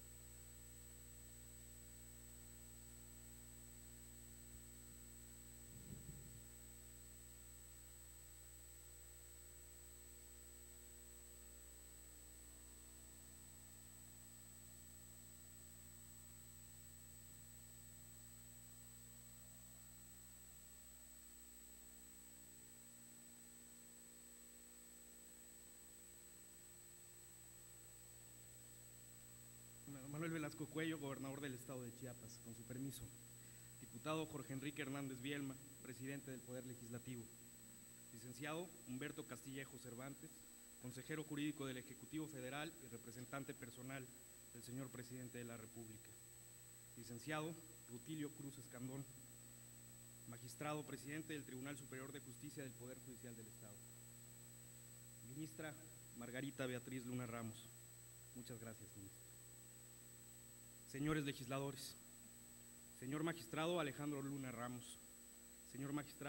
Manuel Velasco Cuello, gobernador del estado de Chiapas, con su permiso. Diputado Jorge Enrique Hernández Vielma, presidente del Poder Legislativo. Licenciado Humberto Castillejo Cervantes, consejero jurídico del Ejecutivo Federal y representante personal del señor presidente de la República. Licenciado Rutilio Cruz Escandón, magistrado presidente del Tribunal Superior de Justicia del Poder Judicial del Estado. Ministra Margarita Beatriz Luna Ramos. Muchas gracias, ministra. Señores legisladores, señor magistrado Alejandro Luna Ramos, señor magistrado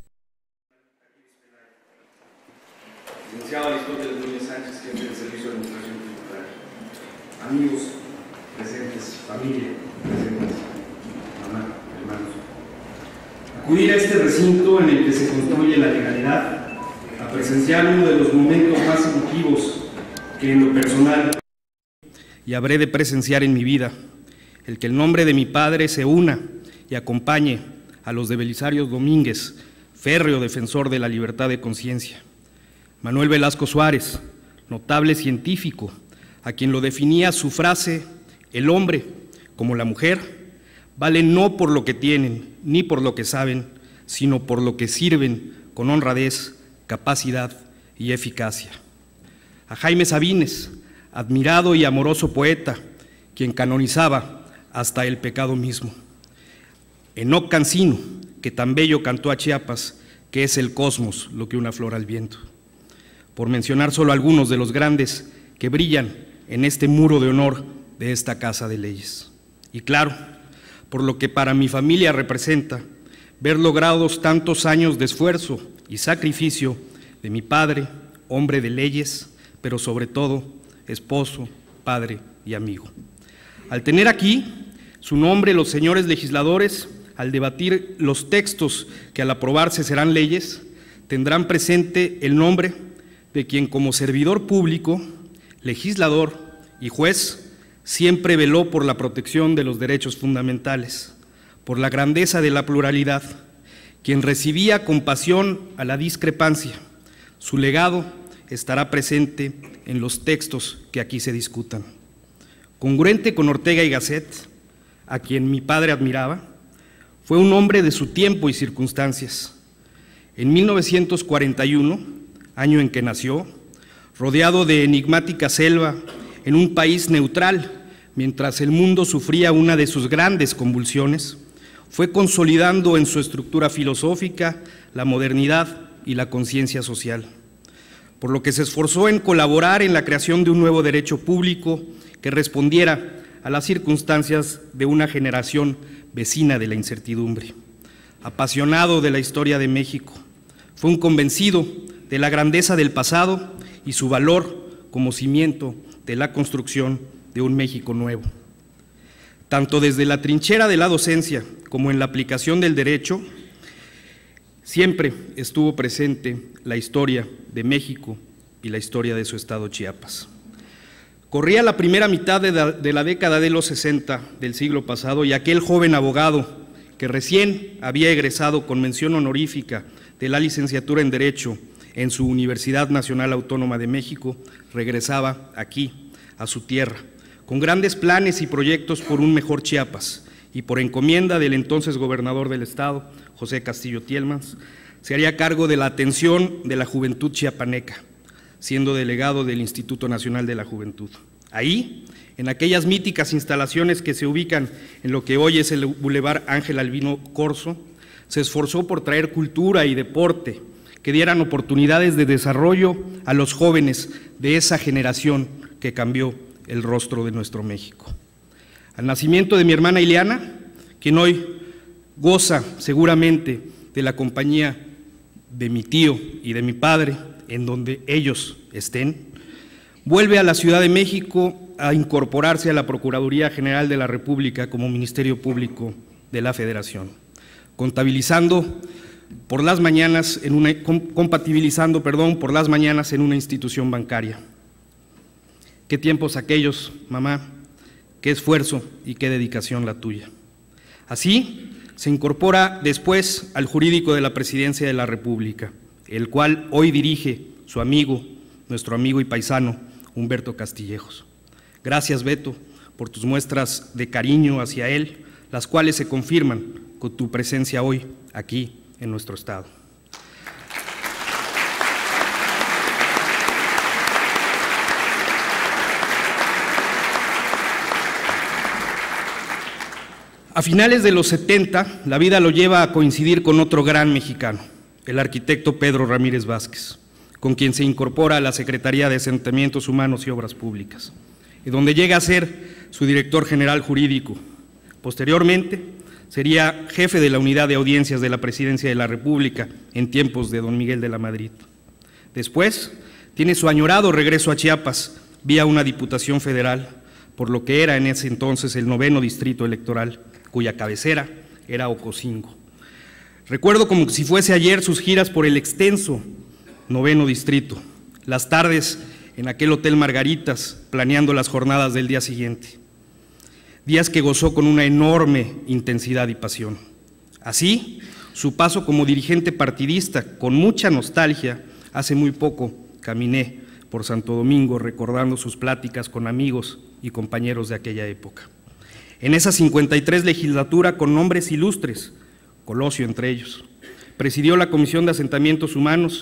licenciado Aristóteles Núñez Sánchez, jefe del Servicio de Administración Tributaria, amigos presentes, familia presentes, mamá, hermanos, acudir a este recinto en el que se construye la legalidad, a presenciar uno de los momentos más emotivos que en lo personal y habré de presenciar en mi vida, el que el nombre de mi padre se una y acompañe a los de Belisario Domínguez, férreo defensor de la libertad de conciencia. Manuel Velasco Suárez, notable científico, a quien lo definía su frase, el hombre, como la mujer, vale no por lo que tienen, ni por lo que saben, sino por lo que sirven con honradez, capacidad y eficacia. A Jaime Sabines, admirado y amoroso poeta, quien canonizaba hasta el pecado mismo. Enoc Cancino, que tan bello cantó a Chiapas, que es el cosmos lo que una flor al viento. Por mencionar solo algunos de los grandes que brillan en este muro de honor de esta Casa de Leyes. Y claro, por lo que para mi familia representa ver logrados tantos años de esfuerzo y sacrificio de mi padre, hombre de leyes, pero sobre todo esposo, padre y amigo. Al tener aquí su nombre los señores legisladores, al debatir los textos que al aprobarse serán leyes, tendrán presente el nombre de quien como servidor público, legislador y juez siempre veló por la protección de los derechos fundamentales, por la grandeza de la pluralidad, quien recibía con pasión a la discrepancia. Su legado estará presente en los textos que aquí se discutan. Congruente con Ortega y Gasset, a quien mi padre admiraba, fue un hombre de su tiempo y circunstancias. En mil novecientos cuarenta y uno, año en que nació, rodeado de enigmática selva, en un país neutral, mientras el mundo sufría una de sus grandes convulsiones, fue consolidando en su estructura filosófica la modernidad y la conciencia social, por lo que se esforzó en colaborar en la creación de un nuevo derecho público que respondiera a las circunstancias de una generación vecina de la incertidumbre. Apasionado de la historia de México, fue un convencido de la grandeza del pasado y su valor como cimiento de la construcción de un México nuevo. Tanto desde la trinchera de la docencia como en la aplicación del derecho, siempre estuvo presente la historia de México y la historia de su estado Chiapas. Corría la primera mitad de la, de la década de los sesenta del siglo pasado y aquel joven abogado que recién había egresado con mención honorífica de la licenciatura en Derecho en su Universidad Nacional Autónoma de México, regresaba aquí, a su tierra, con grandes planes y proyectos por un mejor Chiapas, y por encomienda del entonces gobernador del estado, José Castillo Tielmans, se haría cargo de la atención de la juventud chiapaneca, siendo delegado del Instituto Nacional de la Juventud. Ahí, en aquellas míticas instalaciones que se ubican en lo que hoy es el Boulevard Ángel Albino Corzo, se esforzó por traer cultura y deporte que dieran oportunidades de desarrollo a los jóvenes de esa generación que cambió el rostro de nuestro México. Al nacimiento de mi hermana Ileana, quien hoy goza seguramente de la compañía de mi tío y de mi padre, en donde ellos estén, vuelve a la Ciudad de México a incorporarse a la Procuraduría General de la República como Ministerio Público de la Federación, contabilizando por las mañanas en una, compatibilizando, perdón, por las mañanas en una institución bancaria. Qué tiempos aquellos, mamá, qué esfuerzo y qué dedicación la tuya. Así se incorpora después al jurídico de la Presidencia de la República, el cual hoy dirige su amigo, nuestro amigo y paisano, Humberto Castillejos. Gracias, Beto, por tus muestras de cariño hacia él, las cuales se confirman con tu presencia hoy aquí en nuestro estado. A finales de los setenta, la vida lo lleva a coincidir con otro gran mexicano, el arquitecto Pedro Ramírez Vázquez, con quien se incorpora a la Secretaría de Asentamientos Humanos y Obras Públicas, y donde llega a ser su director general jurídico. Posteriormente, sería jefe de la Unidad de Audiencias de la Presidencia de la República en tiempos de don Miguel de la Madrid. Después, tiene su añorado regreso a Chiapas vía una diputación federal, por lo que era en ese entonces el noveno distrito electoral, cuya cabecera era Ocosingo. Recuerdo como si fuese ayer sus giras por el extenso noveno distrito, las tardes en aquel Hotel Margaritas, planeando las jornadas del día siguiente. Días que gozó con una enorme intensidad y pasión. Así, su paso como dirigente partidista, con mucha nostalgia, hace muy poco caminé por Santo Domingo recordando sus pláticas con amigos y compañeros de aquella época. En esa cincuenta y tres legislatura con nombres ilustres, Colosio entre ellos, presidió la Comisión de Asentamientos Humanos.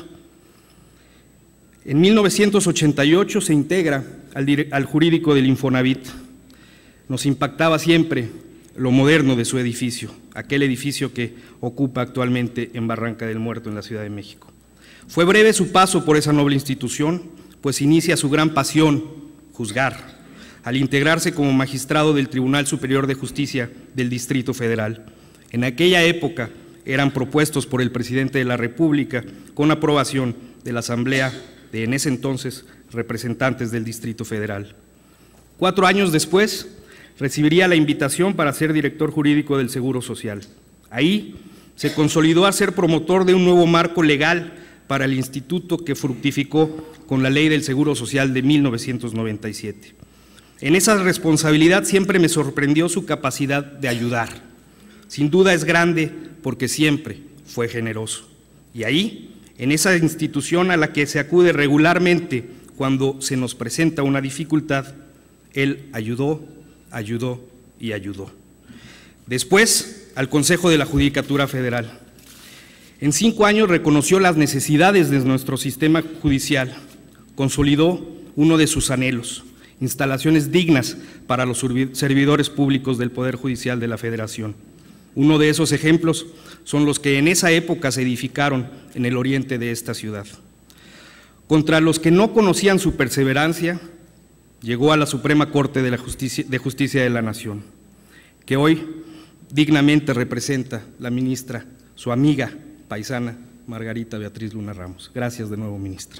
En mil novecientos ochenta y ocho se integra al, al jurídico del Infonavit. Nos impactaba siempre lo moderno de su edificio, aquel edificio que ocupa actualmente en Barranca del Muerto, en la Ciudad de México. Fue breve su paso por esa noble institución, pues inicia su gran pasión, juzgar, al integrarse como magistrado del Tribunal Superior de Justicia del Distrito Federal. En aquella época eran propuestos por el presidente de la República con aprobación de la Asamblea de, en ese entonces, representantes del Distrito Federal. Cuatro años después, recibiría la invitación para ser director jurídico del Seguro Social. Ahí se consolidó a ser promotor de un nuevo marco legal para el instituto que fructificó con la Ley del Seguro Social de mil novecientos noventa y siete. En esa responsabilidad siempre me sorprendió su capacidad de ayudar. Sin duda es grande porque siempre fue generoso. Y ahí, en esa institución a la que se acude regularmente cuando se nos presenta una dificultad, él ayudó, ayudó y ayudó. Después, al Consejo de la Judicatura Federal. En cinco años reconoció las necesidades de nuestro sistema judicial, consolidó uno de sus anhelos, instalaciones dignas para los servidores públicos del Poder Judicial de la Federación. Uno de esos ejemplos son los que en esa época se edificaron en el oriente de esta ciudad. Contra los que no conocían su perseverancia, llegó a la Suprema Corte de, la Justicia, de Justicia de la Nación, que hoy dignamente representa la ministra, su amiga paisana, Margarita Beatriz Luna Ramos. Gracias de nuevo, ministra.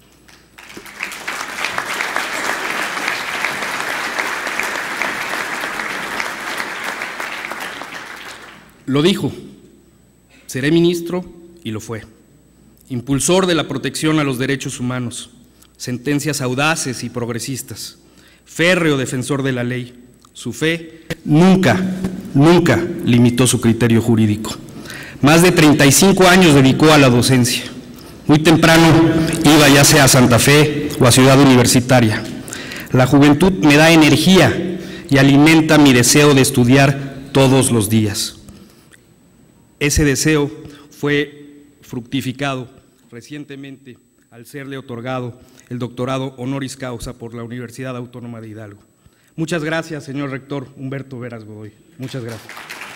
Lo dijo, seré ministro, y lo fue. Impulsor de la protección a los derechos humanos, sentencias audaces y progresistas, férreo defensor de la ley. Su fe nunca, nunca limitó su criterio jurídico. Más de treinta y cinco años dedicó a la docencia. Muy temprano iba ya sea a Santa Fe o a Ciudad Universitaria. La juventud me da energía y alimenta mi deseo de estudiar todos los días. Ese deseo fue fructificado recientemente al serle otorgado el doctorado honoris causa por la Universidad Autónoma de Hidalgo. Muchas gracias, señor rector Humberto Veras Godoy. Muchas gracias.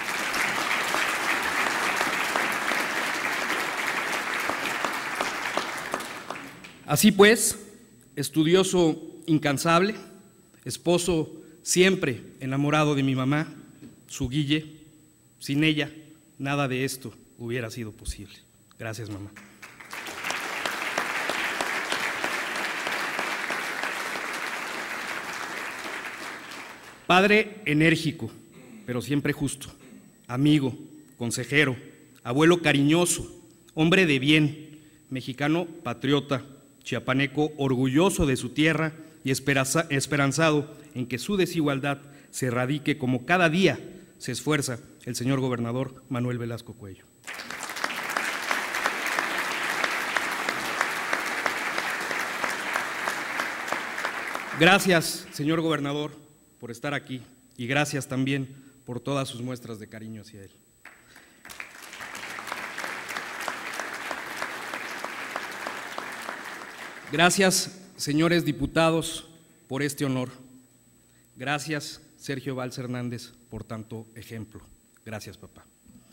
Así pues, estudioso incansable, esposo siempre enamorado de mi mamá, su Guille, sin ella nada de esto hubiera sido posible. Gracias, mamá. Padre enérgico, pero siempre justo, amigo, consejero, abuelo cariñoso, hombre de bien, mexicano patriota, chiapaneco orgulloso de su tierra y esperanzado en que su desigualdad se erradique como cada día se esfuerza el señor gobernador Manuel Velasco Cuello. Gracias, señor gobernador, por estar aquí y gracias también por todas sus muestras de cariño hacia él. Gracias, señores diputados, por este honor. Gracias, Sergio Valls Hernández, por tanto ejemplo. Gracias, papá.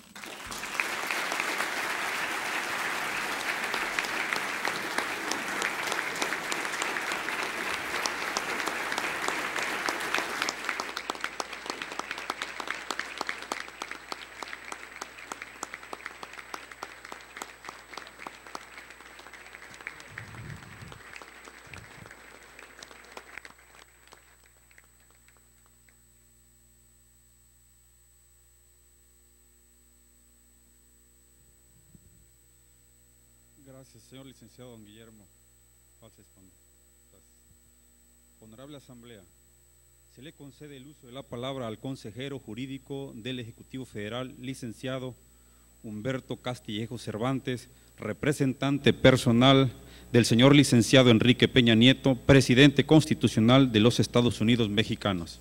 Gracias, señor licenciado don Guillermo Valls Esponda. Honorable Asamblea, se le concede el uso de la palabra al consejero jurídico del Ejecutivo Federal, licenciado Humberto Castillejo Cervantes, representante personal del señor licenciado Enrique Peña Nieto, presidente constitucional de los Estados Unidos mexicanos.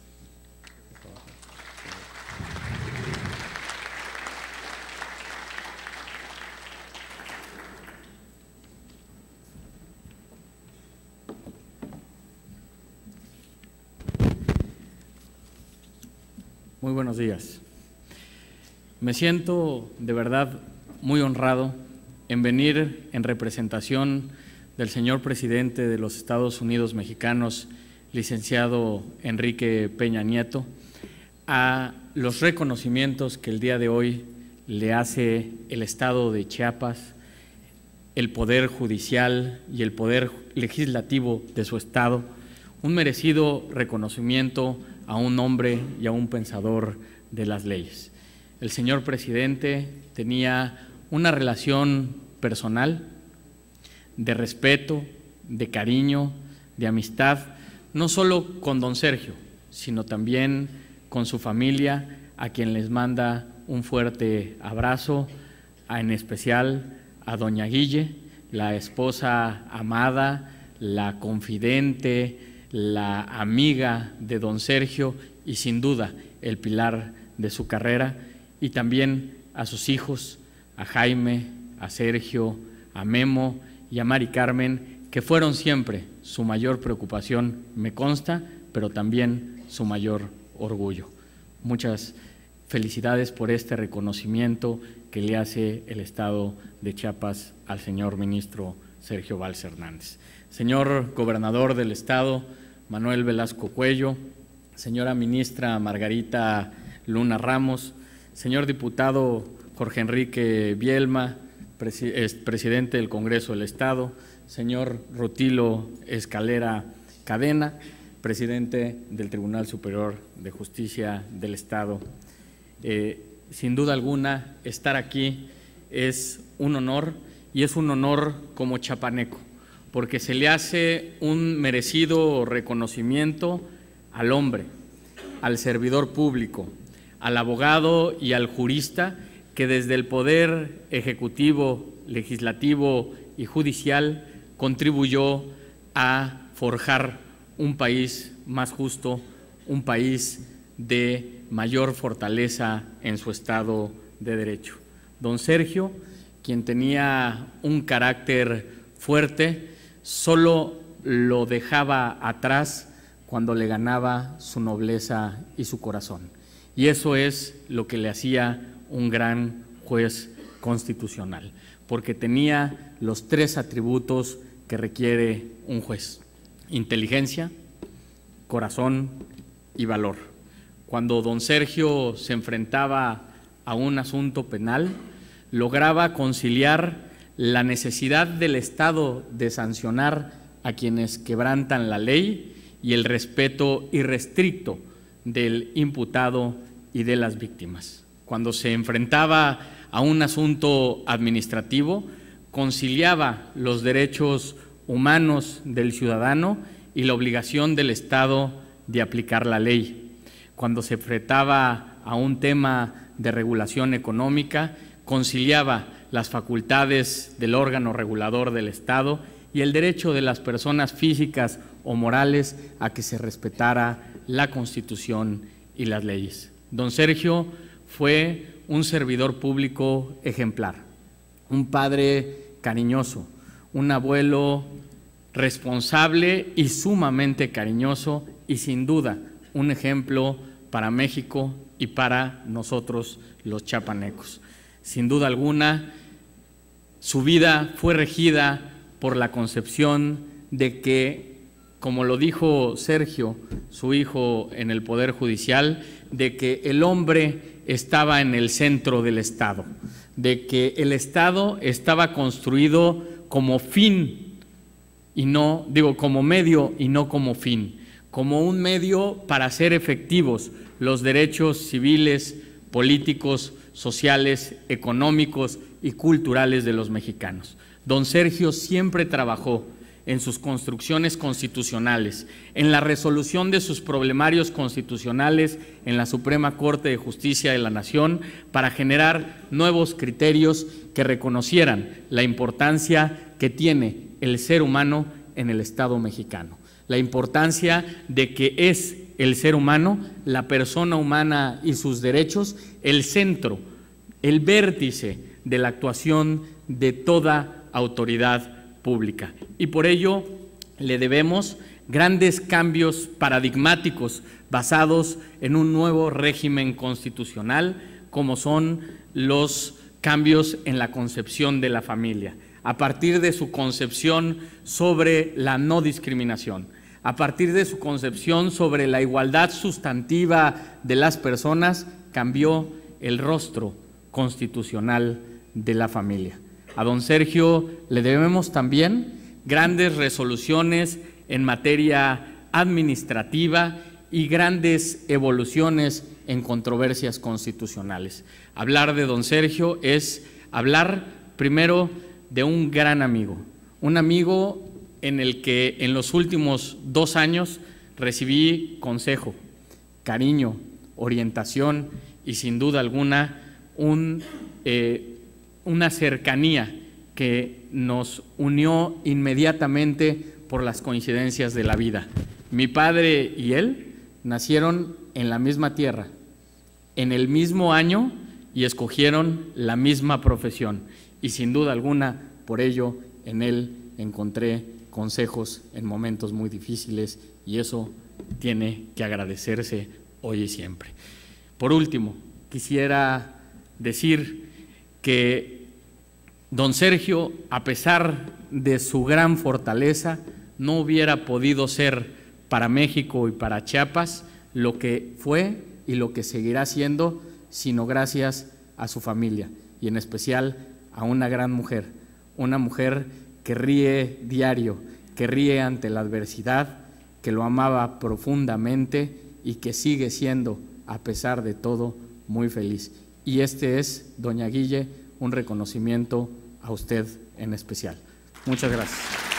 Muy buenos días. Me siento de verdad muy honrado en venir en representación del señor presidente de los Estados Unidos mexicanos, licenciado Enrique Peña Nieto, a los reconocimientos que el día de hoy le hace el Estado de Chiapas, el Poder Judicial y el Poder Legislativo de su Estado, un merecido reconocimiento a un hombre y a un pensador de las leyes. El señor presidente tenía una relación personal, de respeto, de cariño, de amistad, no solo con don Sergio, sino también con su familia, a quien les manda un fuerte abrazo, a, en especial a doña Guille, la esposa amada, la confidente, la amiga de don Sergio y sin duda el pilar de su carrera, y también a sus hijos, a Jaime, a Sergio, a Memo y a Mari Carmen, que fueron siempre su mayor preocupación, me consta, pero también su mayor orgullo. Muchas felicidades por este reconocimiento que le hace el Estado de Chiapas al señor ministro Sergio Valls Hernández. Señor gobernador del Estado, Manuel Velasco Cuello, señora ministra Margarita Luna Ramos, señor diputado Jorge Enrique Bielma, presidente del Congreso del Estado, señor Rutilo Escalera Cadena, presidente del Tribunal Superior de Justicia del Estado. Eh, sin duda alguna, estar aquí es un honor, y es un honor como chapaneco, porque se le hace un merecido reconocimiento al hombre, al servidor público, al abogado y al jurista que desde el Poder Ejecutivo, Legislativo y Judicial contribuyó a forjar un país más justo, un país de mayor fortaleza en su Estado de Derecho. Don Sergio, quien tenía un carácter fuerte, solo lo dejaba atrás cuando le ganaba su nobleza y su corazón. Y eso es lo que le hacía un gran juez constitucional, porque tenía los tres atributos que requiere un juez: inteligencia, corazón y valor. Cuando don Sergio se enfrentaba a un asunto penal, lograba conciliar la necesidad del Estado de sancionar a quienes quebrantan la ley y el respeto irrestricto del imputado y de las víctimas. Cuando se enfrentaba a un asunto administrativo, conciliaba los derechos humanos del ciudadano y la obligación del Estado de aplicar la ley. Cuando se enfrentaba a un tema de regulación económica, conciliaba las facultades del órgano regulador del Estado y el derecho de las personas físicas o morales a que se respetara la Constitución y las leyes. Don Sergio fue un servidor público ejemplar, un padre cariñoso, un abuelo responsable y sumamente cariñoso, y sin duda un ejemplo para México y para nosotros los chapanecos. Sin duda alguna, su vida fue regida por la concepción de que, como lo dijo Sergio, su hijo en el Poder Judicial, de que el hombre estaba en el centro del Estado, de que el Estado estaba construido como fin y no, digo, como medio y no como fin, como un medio para hacer efectivos los derechos civiles, políticos, sociales, económicos y culturales de los mexicanos. Don Sergio siempre trabajó en sus construcciones constitucionales, en la resolución de sus problemarios constitucionales en la Suprema Corte de Justicia de la Nación, para generar nuevos criterios que reconocieran la importancia que tiene el ser humano en el Estado mexicano, la importancia de que es el ser humano, la persona humana y sus derechos, el centro, el vértice de la actuación de toda autoridad pública. Y por ello le debemos grandes cambios paradigmáticos basados en un nuevo régimen constitucional, como son los cambios en la concepción de la familia, a partir de su concepción sobre la no discriminación, a partir de su concepción sobre la igualdad sustantiva de las personas, cambió el rostro constitucional de la familia. A don Sergio le debemos también grandes resoluciones en materia administrativa y grandes evoluciones en controversias constitucionales. Hablar de don Sergio es hablar primero de un gran amigo, un amigo en el que en los últimos dos años recibí consejo, cariño, orientación y sin duda alguna un, eh, una cercanía que nos unió inmediatamente por las coincidencias de la vida. Mi padre y él nacieron en la misma tierra, en el mismo año y escogieron la misma profesión. Y sin duda alguna, por ello, en él encontré consejos en momentos muy difíciles y eso tiene que agradecerse hoy y siempre. Por último, quisiera decir que don Sergio, a pesar de su gran fortaleza, no hubiera podido ser para México y para Chiapas lo que fue y lo que seguirá siendo, sino gracias a su familia y en especial a una gran mujer, una mujer que ríe diario, que ríe ante la adversidad, que lo amaba profundamente y que sigue siendo, a pesar de todo, muy feliz. Y este es, doña Guille, un reconocimiento a usted en especial. Muchas gracias.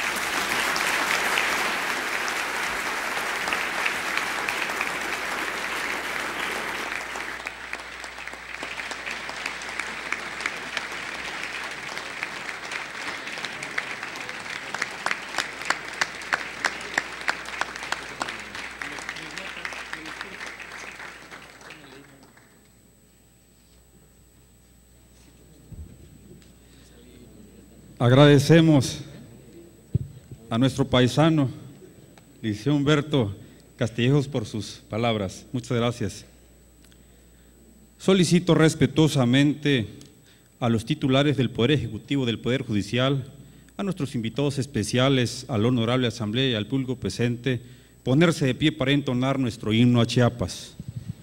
Agradecemos a nuestro paisano, licenciado Humberto Castillejos, por sus palabras. Muchas gracias. Solicito respetuosamente a los titulares del Poder Ejecutivo, del Poder Judicial, a nuestros invitados especiales, a la honorable Asamblea y al público presente, ponerse de pie para entonar nuestro himno a Chiapas.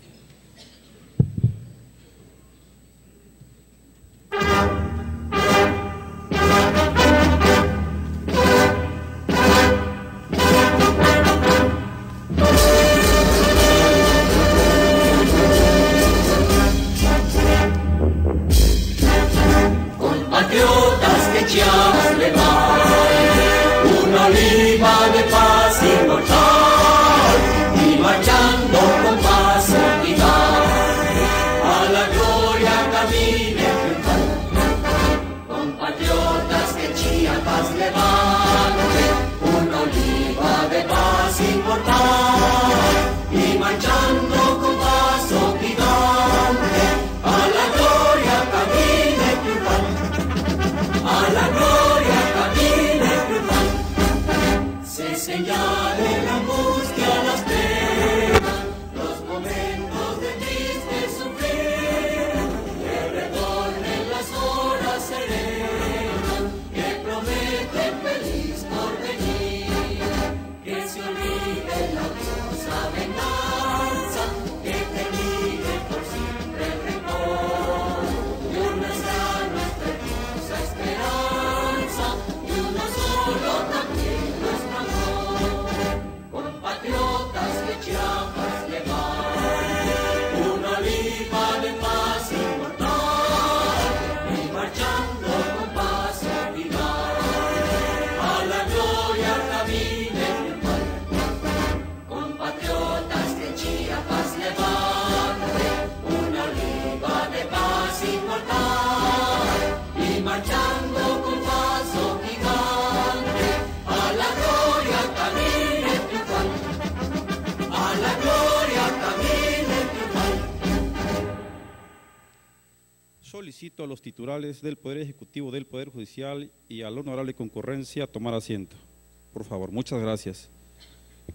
Solicito a los titulares del Poder Ejecutivo, del Poder Judicial y a la honorable concurrencia tomar asiento. Por favor, muchas gracias.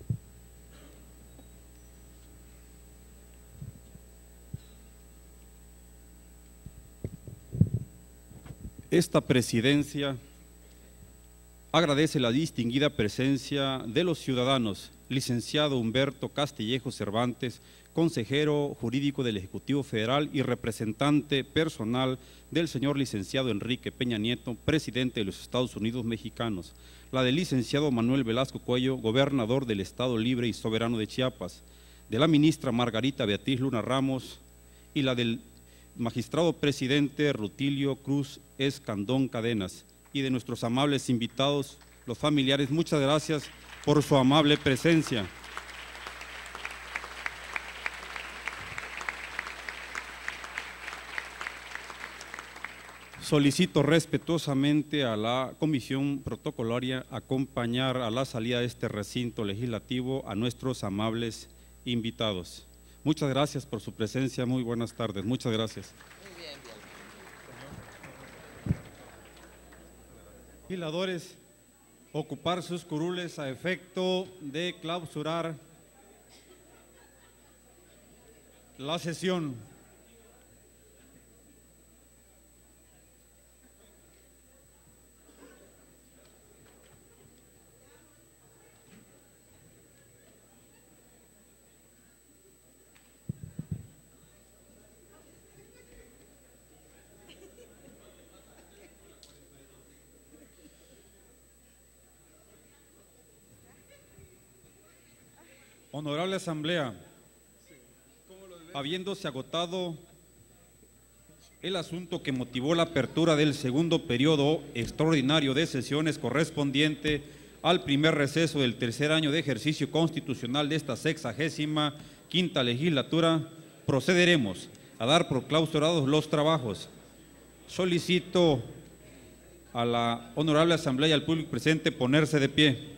Esta presidencia agradece la distinguida presencia de los ciudadanos, licenciado Humberto Castillejo Cervantes, consejero jurídico del Ejecutivo Federal y representante personal del señor licenciado Enrique Peña Nieto, presidente de los Estados Unidos Mexicanos, la del licenciado Manuel Velasco Cuello, gobernador del Estado Libre y Soberano de Chiapas, de la ministra Margarita Beatriz Luna Ramos y la del magistrado presidente Rutilio Cruz Escandón Cadenas, y de nuestros amables invitados, los familiares. Muchas gracias por su amable presencia. Solicito respetuosamente a la Comisión Protocolaria acompañar a la salida de este recinto legislativo a nuestros amables invitados. Muchas gracias por su presencia, muy buenas tardes, muchas gracias. Muy bien, bien. Legisladores, ocupar sus curules a efecto de clausurar la sesión. Honorable Asamblea, habiéndose agotado el asunto que motivó la apertura del segundo periodo extraordinario de sesiones correspondiente al primer receso del tercer año de ejercicio constitucional de esta sexagésima quinta legislatura, procederemos a dar por clausurados los trabajos. Solicito a la Honorable Asamblea y al público presente ponerse de pie.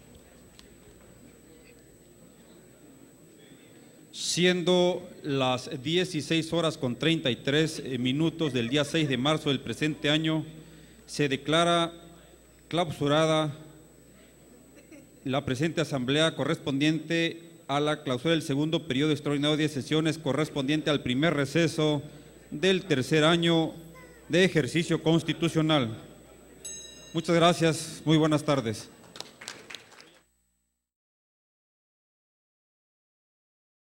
Siendo las dieciséis horas con treinta y tres minutos del día seis de marzo del presente año, se declara clausurada la presente asamblea correspondiente a la clausura del segundo periodo extraordinario de sesiones correspondiente al primer receso del tercer año de ejercicio constitucional. Muchas gracias, muy buenas tardes.